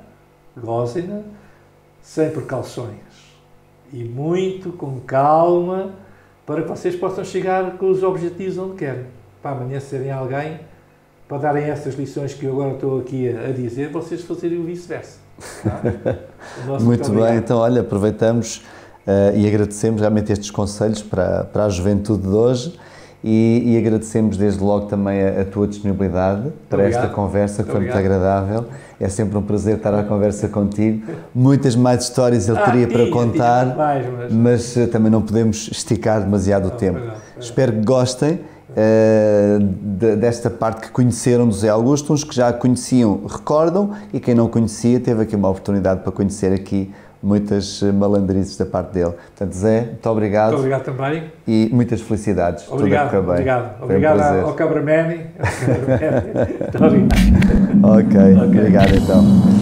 sem precauções. E muito com calma, para que vocês possam chegar com os objetivos onde querem. Para amanhã serem alguém, para darem essas lições que eu agora estou aqui a dizer, vocês fazerem o vice-versa. Muito bem, então olha, aproveitamos e agradecemos realmente estes conselhos para a juventude de hoje e agradecemos desde logo também a tua disponibilidade para esta conversa, que foi muito agradável. É sempre um prazer estar à conversa contigo. Muitas mais histórias ele teria para contar, mas também não podemos esticar demasiado o tempo. Espero que gostem desta parte que conheceram do Zé Augusto, uns que já conheciam recordam, e quem não conhecia teve aqui uma oportunidade para conhecer aqui muitas malandrices da parte dele. Portanto, Zé, muito obrigado. Muito obrigado também. E muitas felicidades. Obrigado, tudo a correr bem. obrigado. Obrigado ao Cabramani. Muito obrigado. Ok, obrigado então.